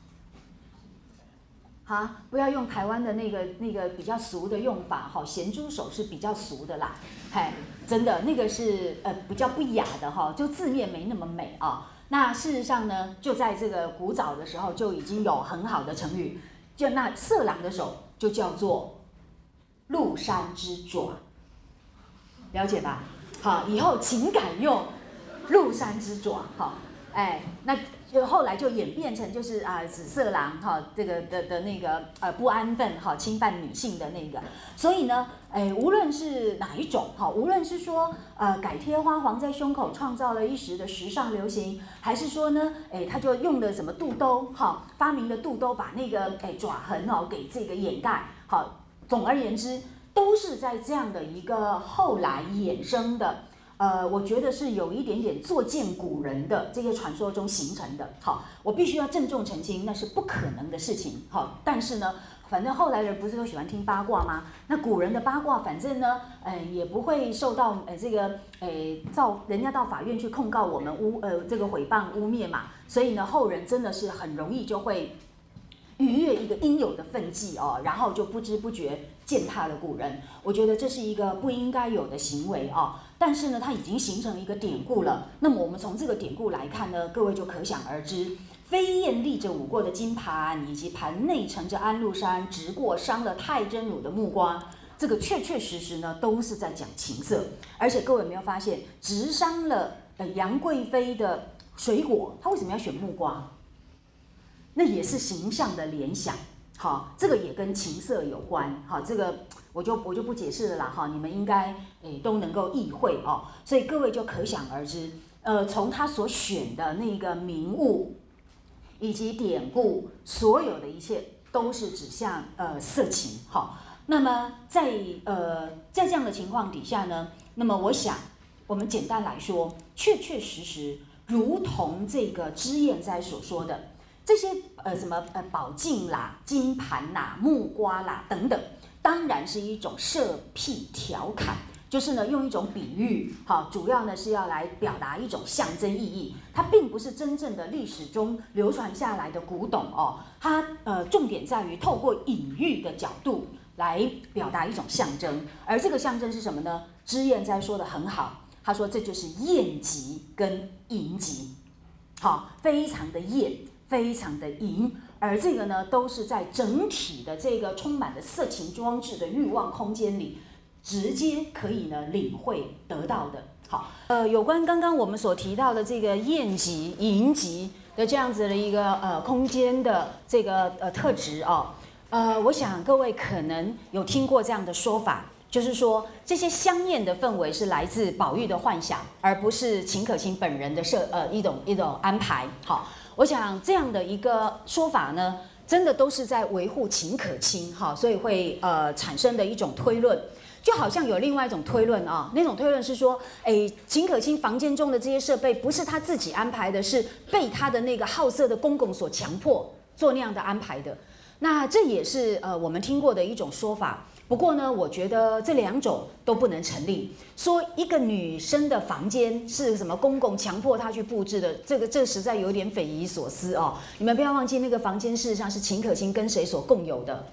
不要用台湾的那个比较俗的用法，哈，咸猪手是比较俗的啦，真的那个是比较不雅的哈，就字面没那么美啊。那事实上呢，就在这个古早的时候就已经有很好的成语，就那色狼的手就叫做鹿山之爪，了解吧？好，以后请改用鹿山之爪，好，那。就后来就演变成就是紫色狼哈，这个的那个不安分哈，侵犯女性的那个，所以呢，无论是哪一种哈，无论是说改贴花黄在胸口创造了一时的时尚流行，还是说呢，他就用了什么肚兜哈，发明了肚兜把那个爪痕哦给这个掩盖，好，总而言之，都是在这样的一个后来衍生的。我觉得是有一点点作践古人的这些传说中形成的。好，我必须要郑重澄清，那是不可能的事情。好，但是呢，反正后来人不是都喜欢听八卦吗？那古人的八卦，反正呢，也不会受到这个人家到法院去控告我们这个诽谤污蔑嘛，所以呢，后人真的是很容易就会逾越一个应有的分际哦，然后就不知不觉践踏了古人。我觉得这是一个不应该有的行为哦。但是呢，它已经形成一个典故了。那么我们从这个典故来看呢，各位就可想而知，飞燕立着舞过的金盘，以及盘内盛着安禄山直过伤了太真乳的木瓜，这个确确实实呢都是在讲情色。而且各位有没有发现，直伤了杨贵妃的水果，她为什么要选木瓜？那也是形象的联想。好，这个也跟情色有关。好，这个我就不解释了啦。哈，你们应该都能够意会哦。所以各位就可想而知，从他所选的那个名物以及典故，所有的一切都是指向色情。好，那么在这样的情况底下呢，那么我想我们简单来说，确确实实如同这个脂砚斋所说的。这些什么宝镜啦、金盘啦、木瓜啦等等，当然是一种设辟调侃，就是呢用一种比喻，好，主要呢是要来表达一种象征意义，它并不是真正的历史中流传下来的古董哦，它重点在于透过隐喻的角度来表达一种象征，而这个象征是什么呢？脂砚斋说的很好，他说这就是艳极跟淫极，好，非常的艳。非常的淫，而这个呢，都是在整体的这个充满了色情装置的欲望空间里，直接可以呢领会得到的。好，有关刚刚我们所提到的这个艳极、淫极的这样子的一个空间的这个特质哦，我想各位可能有听过这样的说法。就是说，这些香艳的氛围是来自宝玉的幻想，而不是秦可卿本人的一种安排。好，我想这样的一个说法呢，真的都是在维护秦可卿哈，所以会产生的一种推论。就好像有另外一种推论啊，那种推论是说，秦可卿房间中的这些设备不是他自己安排的，是被他的那个好色的公公所强迫做那样的安排的。那这也是我们听过的一种说法。不过呢，我觉得这两种都不能成立。说一个女生的房间是什么公公强迫她去布置的，这实在有点匪夷所思哦。你们不要忘记，那个房间事实上是秦可卿跟谁所共有的，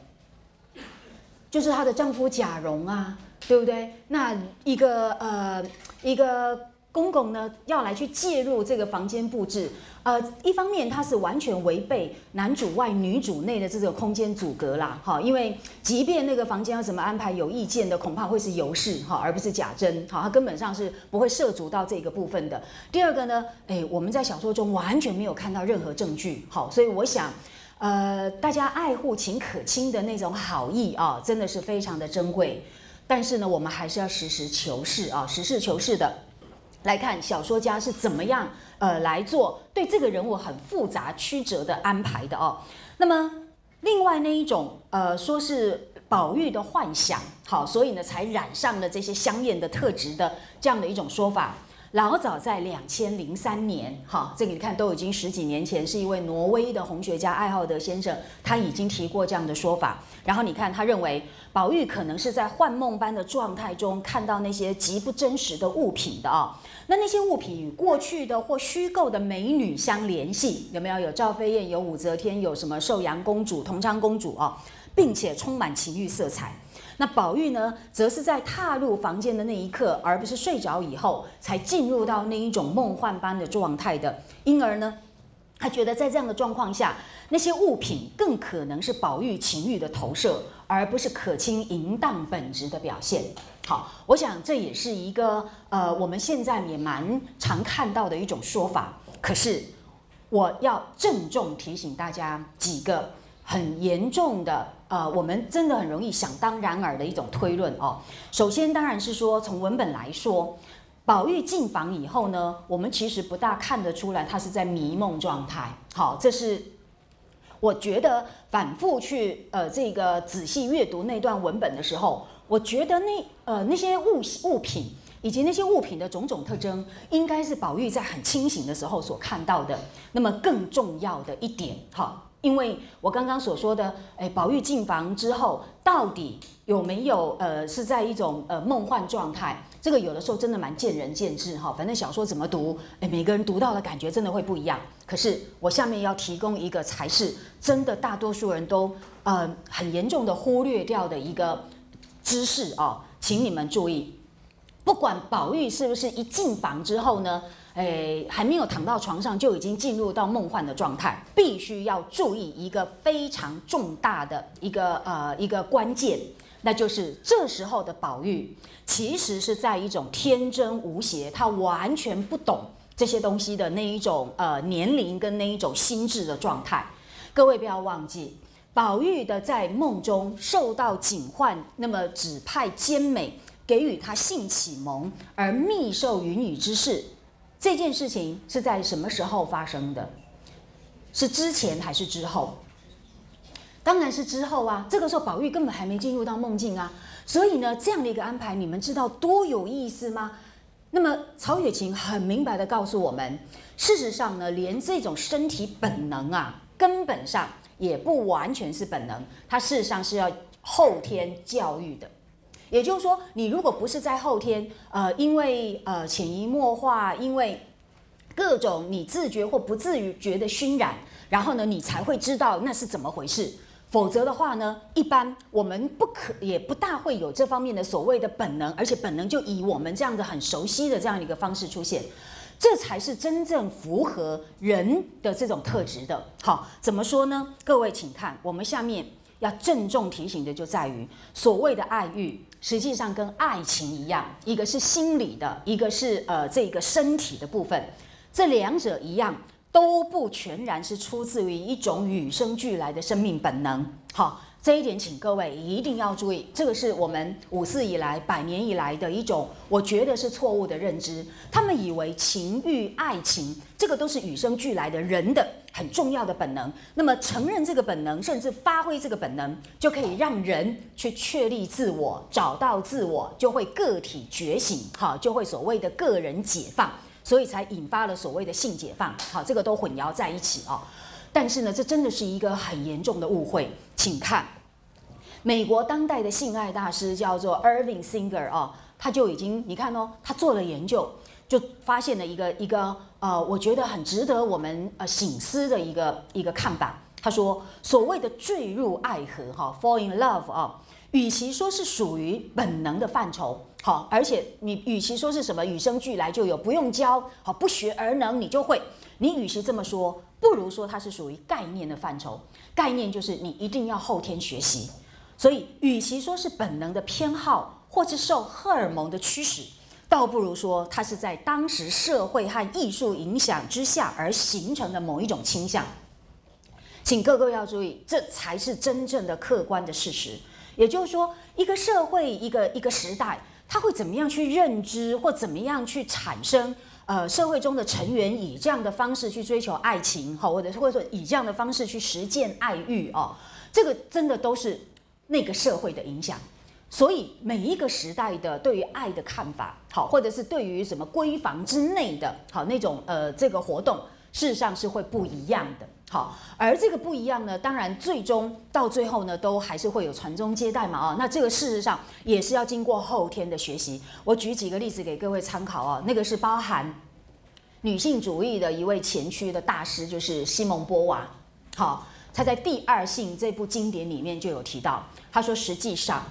就是她的丈夫贾蓉啊，对不对？那一个公公呢要来去介入这个房间布置，一方面它是完全违背男主外女主内的这个空间阻隔啦，哈，因为即便那个房间要怎么安排，有意见的恐怕会是尤氏哈，而不是贾珍，好，它根本上是不会涉足到这个部分的。第二个呢，我们在小说中完全没有看到任何证据，好，所以我想。大家爱护秦可卿的那种好意啊，真的是非常的珍贵。但是呢，我们还是要实事求是啊，实事求是的来看小说家是怎么样来做对这个人物很复杂曲折的安排的哦。那么另外那一种说是宝玉的幻想，好，所以呢才染上了这些香艳的特质的这样的一种说法。老早在2003年，哈，这个你看都已经10几年前，是一位挪威的红学家艾浩德先生，他已经提过这样的说法。然后你看，他认为宝玉可能是在幻梦般的状态中看到那些极不真实的物品的啊、那些物品与过去的或虚构的美女相联系，有没有？有赵飞燕，有武则天，有什么寿阳公主、同昌公主啊、并且充满情欲色彩。那宝玉呢，则是在踏入房间的那一刻，而不是睡着以后才进入到那一种梦幻般的状态的。因而呢，他觉得在这样的状况下，那些物品更可能是宝玉情欲的投射，而不是可卿淫荡本质的表现。好，我想这也是一个我们现在也蛮常看到的一种说法。可是我要郑重提醒大家几个很严重的。我们真的很容易想当然耳的一种推论哦。首先，当然是说从文本来说，宝玉进房以后呢，我们其实不大看得出来他是在迷梦状态。好，这是我觉得反复去这个仔细阅读那段文本的时候，我觉得那些物品以及那些物品的种种特征，应该是宝玉在很清醒的时候所看到的。那么更重要的一点，哈。因为我刚刚所说的，宝玉进房之后，到底有没有是在一种梦幻状态？这个有的时候真的蛮见仁见智哈。反正小说怎么读，每个人读到的感觉真的会不一样。可是我下面要提供一个才是真的大多数人都很严重的忽略掉的一个知识哦，请你们注意，不管宝玉是不是一进房之后呢？还没有躺到床上就已经进入到梦幻的状态，必须要注意一个非常重大的一个关键，那就是这时候的宝玉其实是在一种天真无邪，他完全不懂这些东西的那一种年龄跟那一种心智的状态。各位不要忘记，宝玉的在梦中受到警幻，那么指派奸美给予他性启蒙而密授云语之事。这件事情是在什么时候发生的？是之前还是之后？当然是之后啊！这个时候宝玉根本还没进入到梦境啊，所以呢，这样的一个安排，你们知道多有意思吗？那么曹雪芹很明白的告诉我们，事实上呢，连这种身体本能啊，根本上也不完全是本能，它事实上是要后天教育的。也就是说，你如果不是在后天，因为潜移默化，因为各种你自觉或不自觉的熏染，然后呢，你才会知道那是怎么回事。否则的话呢，一般我们也不大会有这方面的所谓的本能，而且本能就以我们这样的很熟悉的这样的一个方式出现，这才是真正符合人的这种特质的。好，怎么说呢？各位请看，我们下面要郑重提醒的就在于，所谓的爱欲，实际上跟爱情一样，一个是心理的，一个是这个身体的部分，这两者一样，都不全然是出自于一种与生俱来的生命本能。好，这一点请各位一定要注意，这个是我们54以来、100年以来的一种，我觉得是错误的认知。他们以为情欲、爱情，这个都是与生俱来的人的很重要的本能。那么承认这个本能，甚至发挥这个本能，就可以让人去确立自我，找到自我，就会个体觉醒，好，就会所谓的个人解放。所以才引发了所谓的性解放，好，这个都混淆在一起哦。但是呢，这真的是一个很严重的误会。请看，美国当代的性爱大师叫做 Irving Singer 哦，他就已经你看哦，他做了研究，就发现了一个我觉得很值得我们省思的一个看法。 他说，所谓的坠入爱河哈 ，fall in love 啊，与其说是属于本能的范畴，好，而且你与其说是什么与生俱来就有，不用教，好，不学而能你就会，你与其这么说，不如说它是属于概念的范畴。概念就是你一定要后天学习，所以与其说是本能的偏好，或是受荷尔蒙的驱使，倒不如说它是在当时社会和艺术影响之下而形成的某一种倾向。请各位要注意，这才是真正的客观的事实。也就是说，一个社会、一个时代，它会怎么样去认知，或怎么样去产生？社会中的成员以这样的方式去追求爱情，或者说以这样的方式去实践爱欲哦，这个真的都是那个社会的影响。所以每一个时代的对于爱的看法，好，或者是对于什么闺房之内的好那种这个活动，事实上是会不一样的。好，而这个不一样呢，当然最终到最后呢，都还是会有传宗接代嘛啊。那这个事实上也是要经过后天的学习。我举几个例子给各位参考啊，那个是包含女性主义的一位前驱的大师，就是西蒙波娃。好，他在《第二性》这部经典里面就有提到，他说实际上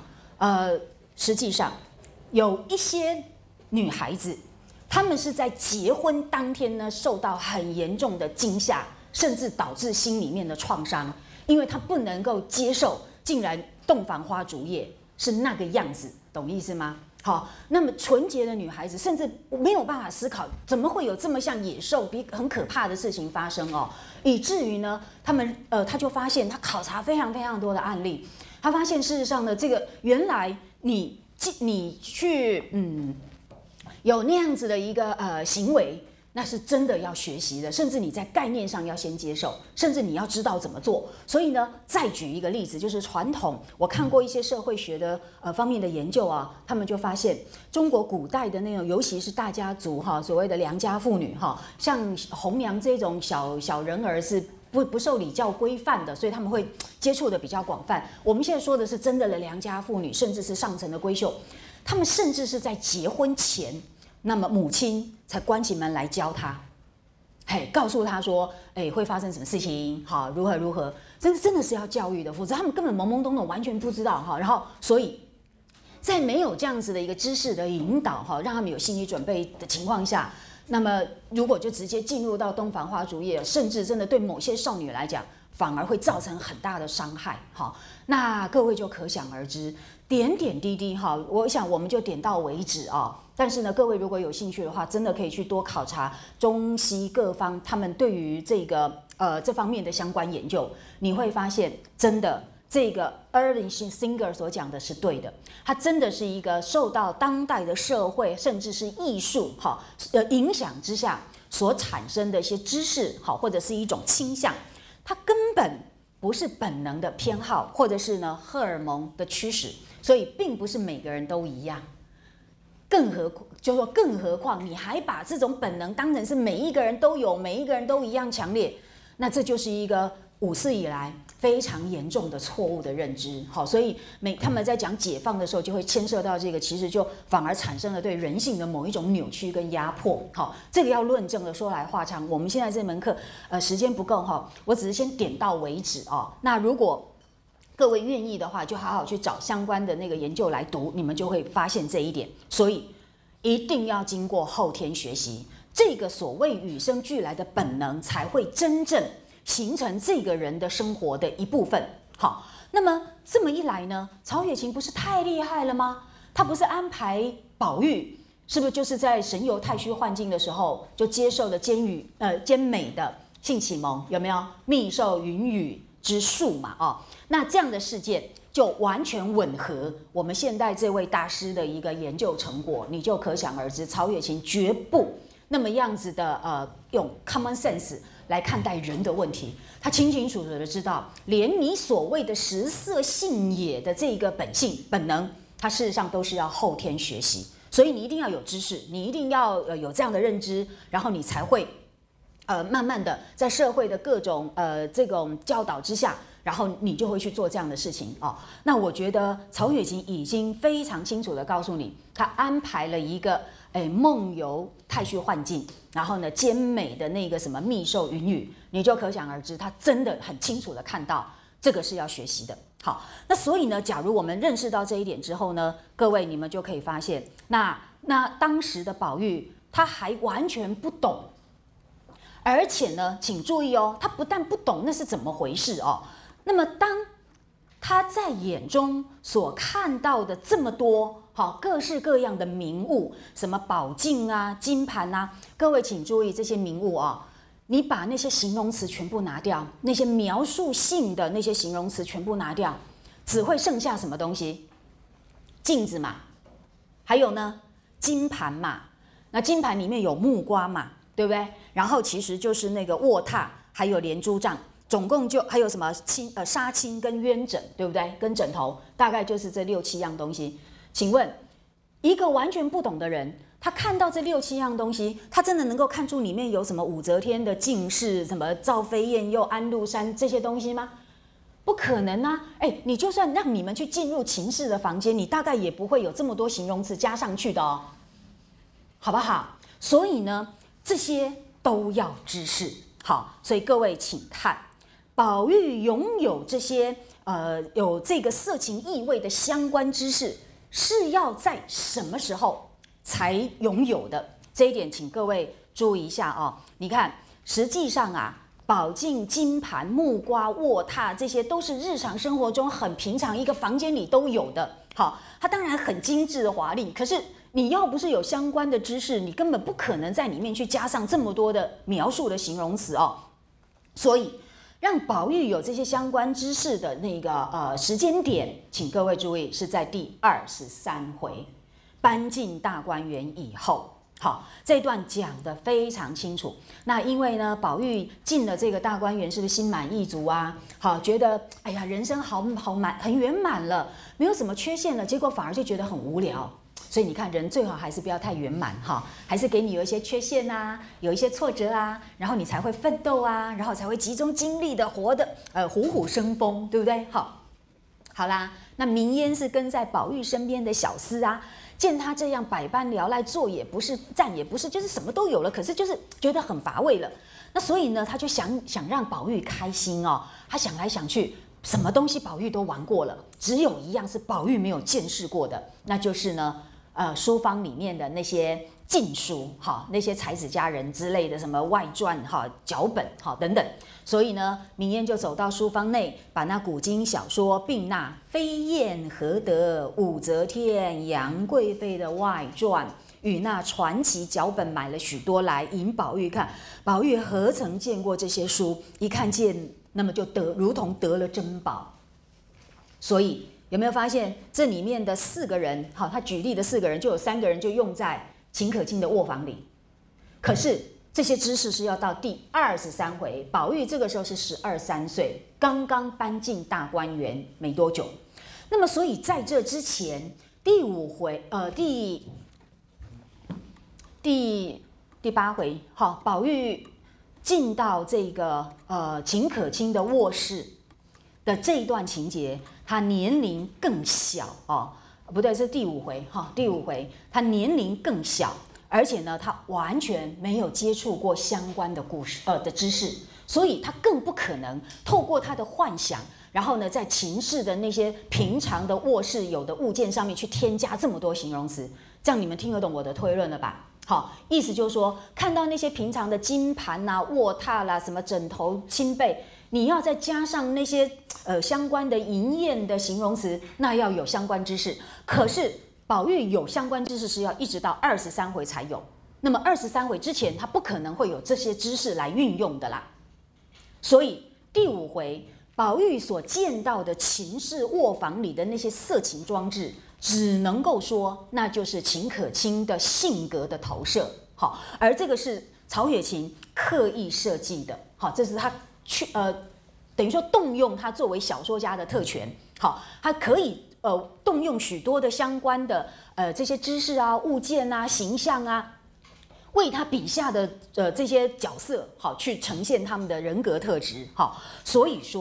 有一些女孩子，她们是在结婚当天呢，受到很严重的惊吓。甚至导致心里面的创伤，因为他不能够接受，竟然洞房花烛夜是那个样子，懂意思吗？好，那么纯洁的女孩子，甚至没有办法思考，怎么会有这么像野兽、很可怕的事情发生哦？以至于呢，他就发现，他考察非常非常多的案例，他发现事实上呢，这个原来你去有那样子的一个行为。那是真的要学习的，甚至你在概念上要先接受，甚至你要知道怎么做。所以呢，再举一个例子，就是传统，我看过一些社会学的方面的研究啊，他们就发现中国古代的那种，尤其是大家族哈，所谓的良家妇女哈，像红娘这种小人儿是不受礼教规范的，所以他们会接触的比较广泛。我们现在说的是真的良家妇女，甚至是上层的闺秀，他们甚至是在结婚前。那么母亲才关起门来教他，告诉他说，会发生什么事情，好，如何，真的是要教育的，否则他们根本懵懵懂懂，完全不知道哈。然后，所以在没有这样子的一个知识的引导哈，让他们有心理准备的情况下，那么如果就直接进入到洞房花烛夜，甚至真的对某些少女来讲，反而会造成很大的伤害。好，那各位就可想而知，点点滴滴哈，我想我们就点到为止啊。但是呢，各位如果有兴趣的话，真的可以去多考察中西各方他们对于这方面的相关研究，你会发现，真的这个 Erling Singer 所讲的是对的，它真的是一个受到当代的社会甚至是艺术影响之下所产生的一些知识或者是一种倾向，它根本不是本能的偏好，或者是呢荷尔蒙的驱使，所以并不是每个人都一样。更何况你还把这种本能当成是每一个人都有，每一个人都一样强烈，那这就是一个5世以来非常严重的错误的认知。好，所以他们在讲解放的时候，就会牵涉到这个，其实就反而产生了对人性的某一种扭曲跟压迫。好，这个要论证的，说来话长。我们现在这门课时间不够哈，我只是先点到为止哦。那如果各位愿意的话，就好好去找相关的那个研究来读，你们就会发现这一点。所以一定要经过后天学习，这个所谓与生俱来的本能，才会真正形成这个人的生活的一部分。好，那么这么一来呢，曹雪芹不是太厉害了吗？他不是安排宝玉，是不是就是在神游太虚幻境的时候，就接受了兼美的性启蒙？有没有密授云雨之术嘛？哦，那这样的事件就完全吻合我们现代这位大师的一个研究成果，你就可想而知，曹雪芹绝不那么样子的用 common sense 来看待人的问题，他清清楚楚的知道，连你所谓的食色性也的这个本能，它事实上都是要后天学习，所以你一定要有知识，你一定要有这样的认知，然后你才会慢慢的在社会的各种这种教导之下。 然后你就会去做这样的事情哦。那我觉得曹雪芹已经非常清楚的告诉你，他安排了一个梦游太虚幻境，然后呢兼美的那个什么密授云雨，你就可想而知，他真的很清楚的看到这个是要学习的。好，那所以呢，假如我们认识到这一点之后呢，各位你们就可以发现，那当时的宝玉他还完全不懂，而且呢，请注意哦，他不但不懂那是怎么回事哦，那么当他在眼中所看到的这么多各式各样的名物，什么宝镜啊、金盘啊，各位请注意这些名物哦。你把那些形容词全部拿掉，那些描述性的那些形容词全部拿掉，只会剩下什么东西？镜子嘛，还有呢，金盘嘛。那金盘里面有木瓜嘛，对不对？然后其实就是那个卧榻，还有连珠帐，总共就还有什么纱巾跟鸳枕，对不对？跟枕头，大概就是这6、7样东西。请问，一个完全不懂的人，他看到这6、7样东西，他真的能够看出里面有什么武则天的进士、什么赵飞燕又安禄山这些东西吗？不可能啊！你就算让你们去进入秦氏的房间，你大概也不会有这么多形容词加上去的哦，好不好？所以呢，这些都要知识。好，所以各位请看，宝玉拥有这些有这个色情意味的相关知识，是要在什么时候才拥有的？这一点请各位注意一下哦。你看，实际上啊，宝镜、金盘、木瓜、卧榻，这些都是日常生活中很平常，一个房间里都有的。好，它当然很精致的华丽，可是你要不是有相关的知识，你根本不可能在里面去加上这么多的描述的形容词哦。所以，让宝玉有这些相关知识的那个时间点，请各位注意，是在第23回搬进大观园以后。好，这一段讲得非常清楚。那因为呢，宝玉进了这个大观园，是不是心满意足啊？好，觉得哎呀，人生好满，很圆满了，没有什么缺陷了，结果反而就觉得很无聊。所以你看，人最好还是不要太圆满哈，还是给你有一些缺陷啊，有一些挫折啊，然后你才会奋斗啊，然后才会集中精力的活得虎虎生风，对不对？好啦，那明烟是跟在宝玉身边的小厮啊。见他这样百般聊赖，坐也不是，站也不是，就是什么都有了，可是就是觉得很乏味了。那所以呢，他就想让宝玉开心哦。他想来想去，什么东西宝玉都玩过了，只有一样是宝玉没有见识过的，那就是呢，书坊里面的那些禁书，那些才子佳人之类的什么外传，脚本，等等。所以呢，明烟就走到书坊内，把那古今小说，并那飞燕何得、武则天、杨贵妃的外传与那传奇脚本买了许多来引宝玉看。宝玉何曾见过这些书？一看见，那么就如同得了珍宝。所以有没有发现这里面的4个人？他举例的4个人，就有3个人就用在秦可卿的卧房里，可是这些知识是要到第23回，宝玉这个时候是12、13岁，刚刚搬进大观园没多久。那么，所以在这之前，第5回，第8回，宝玉进到这个秦可卿的卧室的这一段情节，他年龄更小哦，不对，是第5回第5回，他年龄更小。而且呢，他完全没有接触过相关的故事的知识，所以他更不可能透过他的幻想，然后呢，在秦氏的那些平常的卧室有的物件上面去添加这么多形容词。这样你们听得懂我的推论了吧？好，意思就是说，看到那些平常的金盘啊、卧榻啦、什么枕头、亲被，你要再加上那些相关的淫艳的形容词，那要有相关知识。可是宝玉有相关知识是要一直到23回才有，那么23回之前他不可能会有这些知识来运用的啦。所以第5回宝玉所见到的秦氏卧房里的那些色情装置，只能够说那就是秦可卿的性格的投射。好，而这个是曹雪芹刻意设计的。好，这是他等于说动用他作为小说家的特权。好，他可以动用许多的相关的这些知识啊、物件啊、形象啊，为他笔下的这些角色好去呈现他们的人格特质。好，所以说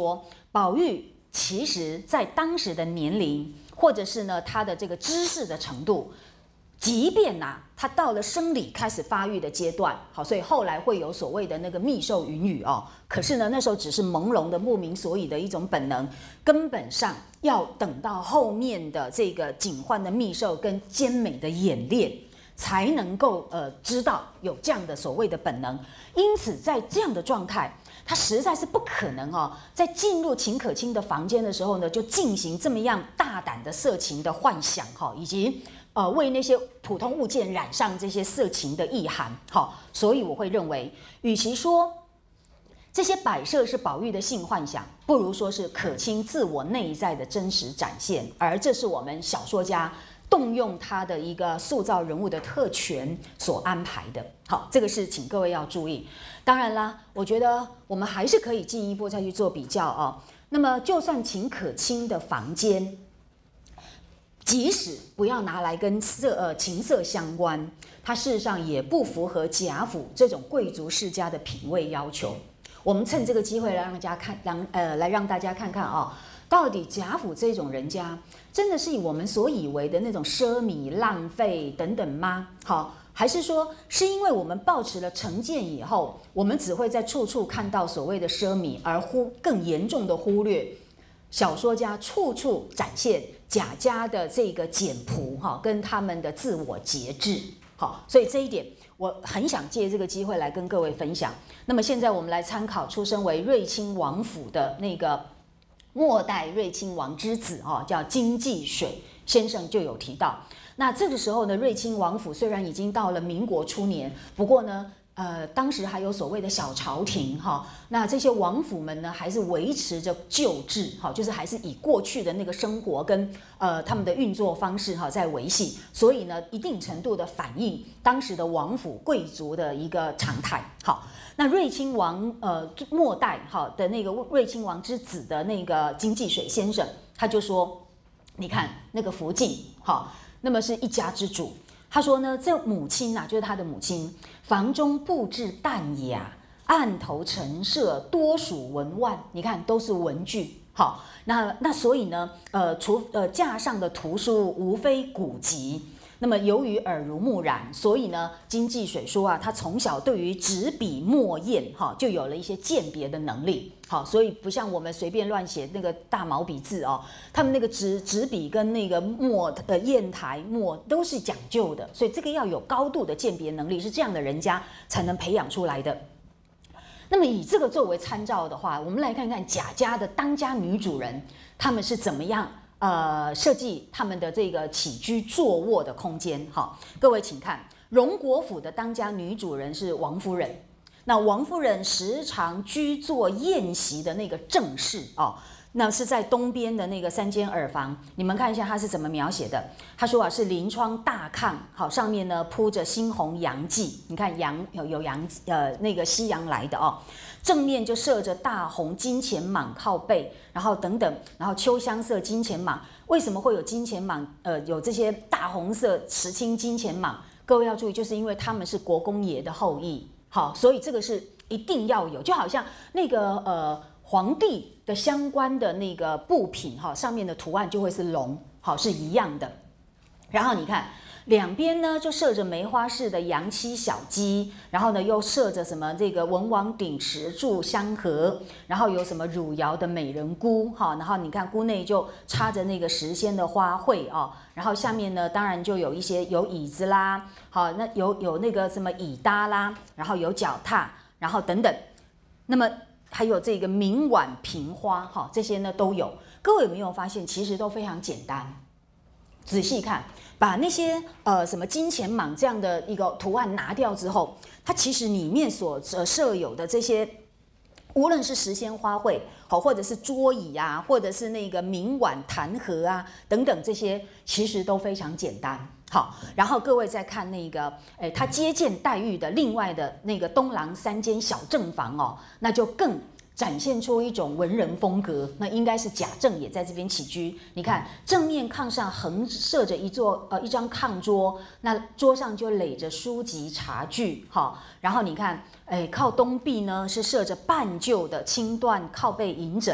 宝玉其实在当时的年龄，或者是呢他的这个知识的程度，即便他到了生理开始发育的阶段，好，所以后来会有所谓的那个密授云语哦。可是呢，那时候只是朦胧的不明所以的一种本能，根本上要等到后面的这个警幻的密授跟兼美的演练，才能够知道有这样的所谓的本能。因此，在这样的状态，他实在是不可能在进入秦可卿的房间的时候呢，就进行这么样大胆的色情的幻想以及为那些普通物件染上这些色情的意涵。所以我会认为，与其说这些摆设是宝玉的性幻想，不如说是可卿自我内在的真实展现，而这是我们小说家动用他的一个塑造人物的特权所安排的。好，这个是请各位要注意。当然啦，我觉得我们还是可以进一步再去做比较那么，就算秦可卿的房间，即使不要拿来跟情色相关，它事实上也不符合贾府这种贵族世家的品味要求。我们趁这个机会来让大家看看到底贾府这种人家真的是我们所以为的那种奢靡浪费等等吗？好，还是说是因为我们抱持了成见以后，我们只会在处处看到所谓的奢靡，而更严重的忽略小说家处处展现贾家的这个简朴跟他们的自我节制。好，所以这一点我很想借这个机会来跟各位分享。那么现在我们来参考出身为瑞亲王府的那个末代瑞亲王之子叫金继水先生就有提到。那这个时候呢，瑞亲王府虽然已经到了民国初年，不过呢当时还有所谓的小朝廷那这些王府们呢，还是维持着旧制就是还是以过去的那个生活跟他们的运作方式在维系，所以呢，一定程度的反映当时的王府贵族的一个常态。好，那瑞亲王末代的那个瑞亲王之子的那个金继水先生，他就说，你看那个福晋那么是一家之主。他说呢，这母亲就是他的母亲，房中布置淡雅，案头陈设多属文玩，你看都是文具。好，那所以呢，架上的图书无非古籍。那么由于耳濡目染，所以呢，金继水说他从小对于纸笔墨砚就有了一些鉴别的能力。好，所以不像我们随便乱写那个大毛笔字他们那个纸笔跟那个砚台墨都是讲究的，所以这个要有高度的鉴别能力，是这样的人家才能培养出来的。那么以这个作为参照的话，我们来看看贾家的当家女主人，他们是怎么样设计他们的这个起居坐卧的空间。好，各位请看，荣国府的当家女主人是王夫人。那王夫人时常居坐宴席的那个正室那是在东边的那个3间耳房。你们看一下他是怎么描写的。他说是临窗大炕，好，上面呢铺着猩红洋记，你看洋有洋那个西洋来的正面就设着大红金钱蟒靠背，然后等等，然后秋香色金钱蟒。为什么会有金钱蟒？有这些大红色石青金钱蟒，各位要注意，就是因为他们是国公爷的后裔。好，所以这个是一定要有，就好像那个皇帝的相关的那个布品上面的图案就会是龙，好，是一样的。然后你看两边呢就设着梅花式的洋漆小鸡，然后呢又设着什么这个文王鼎石柱香盒，然后有什么汝窑的美人菇然后你看菇内就插着那个时仙的花卉然后下面呢当然就有一些有椅子啦，好，那有那个什么椅搭啦，然后有脚踏，然后等等，那么还有这个明碗瓶花这些呢都有。各位有没有发现其实都非常简单？仔细看，把那些什么金钱蟒这样的一个图案拿掉之后，它其实里面所设有的这些，无论是时仙花卉好，或者是桌椅啊，或者是那个明碗弹盒啊等等，这些其实都非常简单。好，然后各位再看那个，他接见黛玉的另外的那个东廊3间小正房那就更展现出一种文人风格。那应该是贾政也在这边起居。你看正面炕上横设着一张炕桌，那桌上就垒着书籍茶具。好，然后你看，靠东壁呢是设着半旧的青缎靠背银枕。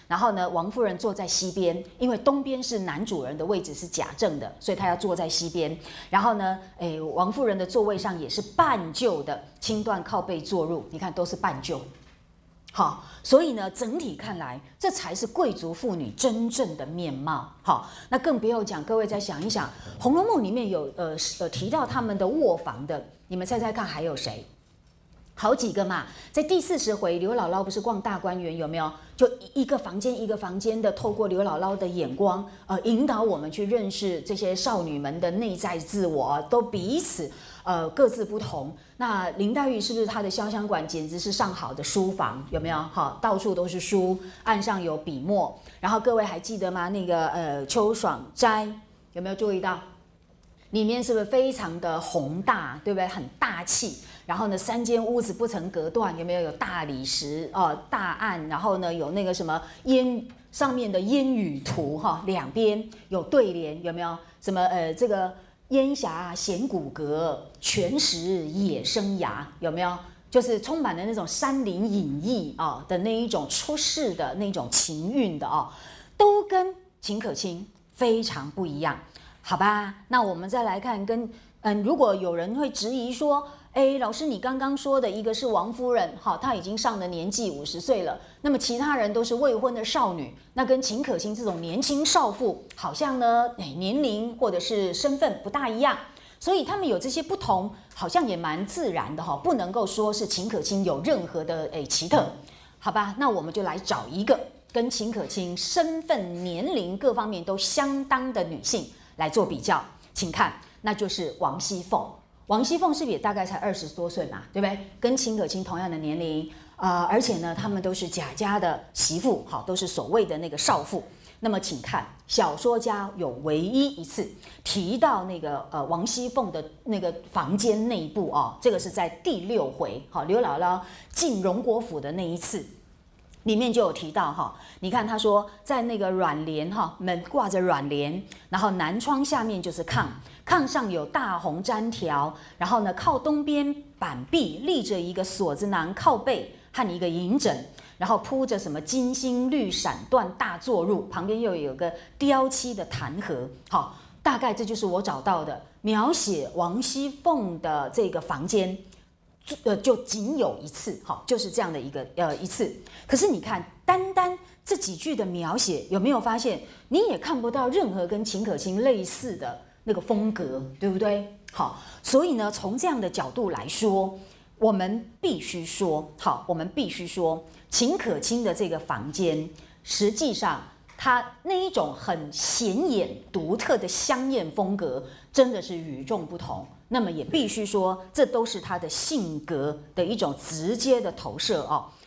然后呢，王夫人坐在西边，因为东边是男主人的位置是贾政的，所以她要坐在西边。然后呢，王夫人的座位上也是半就的，青缎靠背坐入，你看都是半就。好，所以呢，整体看来，这才是贵族妇女真正的面貌。好，那更不用讲，各位再想一想，《红楼梦》里面有提到他们的卧房的，你们猜猜看还有谁？好几个嘛，在第40回，刘姥姥不是逛大观园，有没有？就一个房间一个房间的，透过刘姥姥的眼光，引导我们去认识这些少女们的内在自我，都彼此各自不同。那林黛玉是不是她的潇湘馆简直是上好的书房？有没有？好，到处都是书，案上有笔墨。然后各位还记得吗？那个秋爽斋有没有注意到？里面是不是非常的宏大，对不对？很大气。然后呢，3间屋子不成隔断，有没有？有大理石大案，然后呢有那个什么上面的烟雨图两边有对联，有没有？什么这个烟霞显骨骼，泉石野生涯，有没有？就是充满了那种山林隐逸的那一种出世的那种情韵的都跟秦可卿非常不一样。好吧，那我们再来看如果有人会质疑说，老师你刚刚说的一个是王夫人，她已经上了年纪50岁了，那么其他人都是未婚的少女，那跟秦可卿这种年轻少妇好像呢年龄或者是身份不大一样，所以他们有这些不同，好像也蛮自然的不能够说是秦可卿有任何的奇特。好吧，那我们就来找一个跟秦可卿身份、年龄各方面都相当的女性来做比较，请看，那就是王熙凤。王熙凤是不是也大概才20多岁嘛，对不对？跟秦可卿同样的年龄，而且呢，他们都是贾家的媳妇，都是所谓的那个少妇。那么，请看，小说家有唯一一次提到那个王熙凤的那个房间内部这个是在第6回，刘姥姥进荣国府的那一次。里面就有提到你看他说在那个软帘门挂着软帘，然后南窗下面就是炕，炕上有大红毡条，然后呢靠东边板壁立着一个锁子囊靠背和一个银枕，然后铺着什么金星绿闪缎大坐褥，旁边又有个雕漆的弹盒。好，大概这就是我找到的描写王熙凤的这个房间。就仅有一次，就是这样的一次。可是你看，单单这几句的描写，有没有发现，你也看不到任何跟秦可卿类似的那个风格，对不对？好，所以呢，从这样的角度来说，我们必须说，秦可卿的这个房间，实际上它那一种很显眼、独特的香艳风格，真的是与众不同。那么也必须说，这都是他的性格的一种直接的投射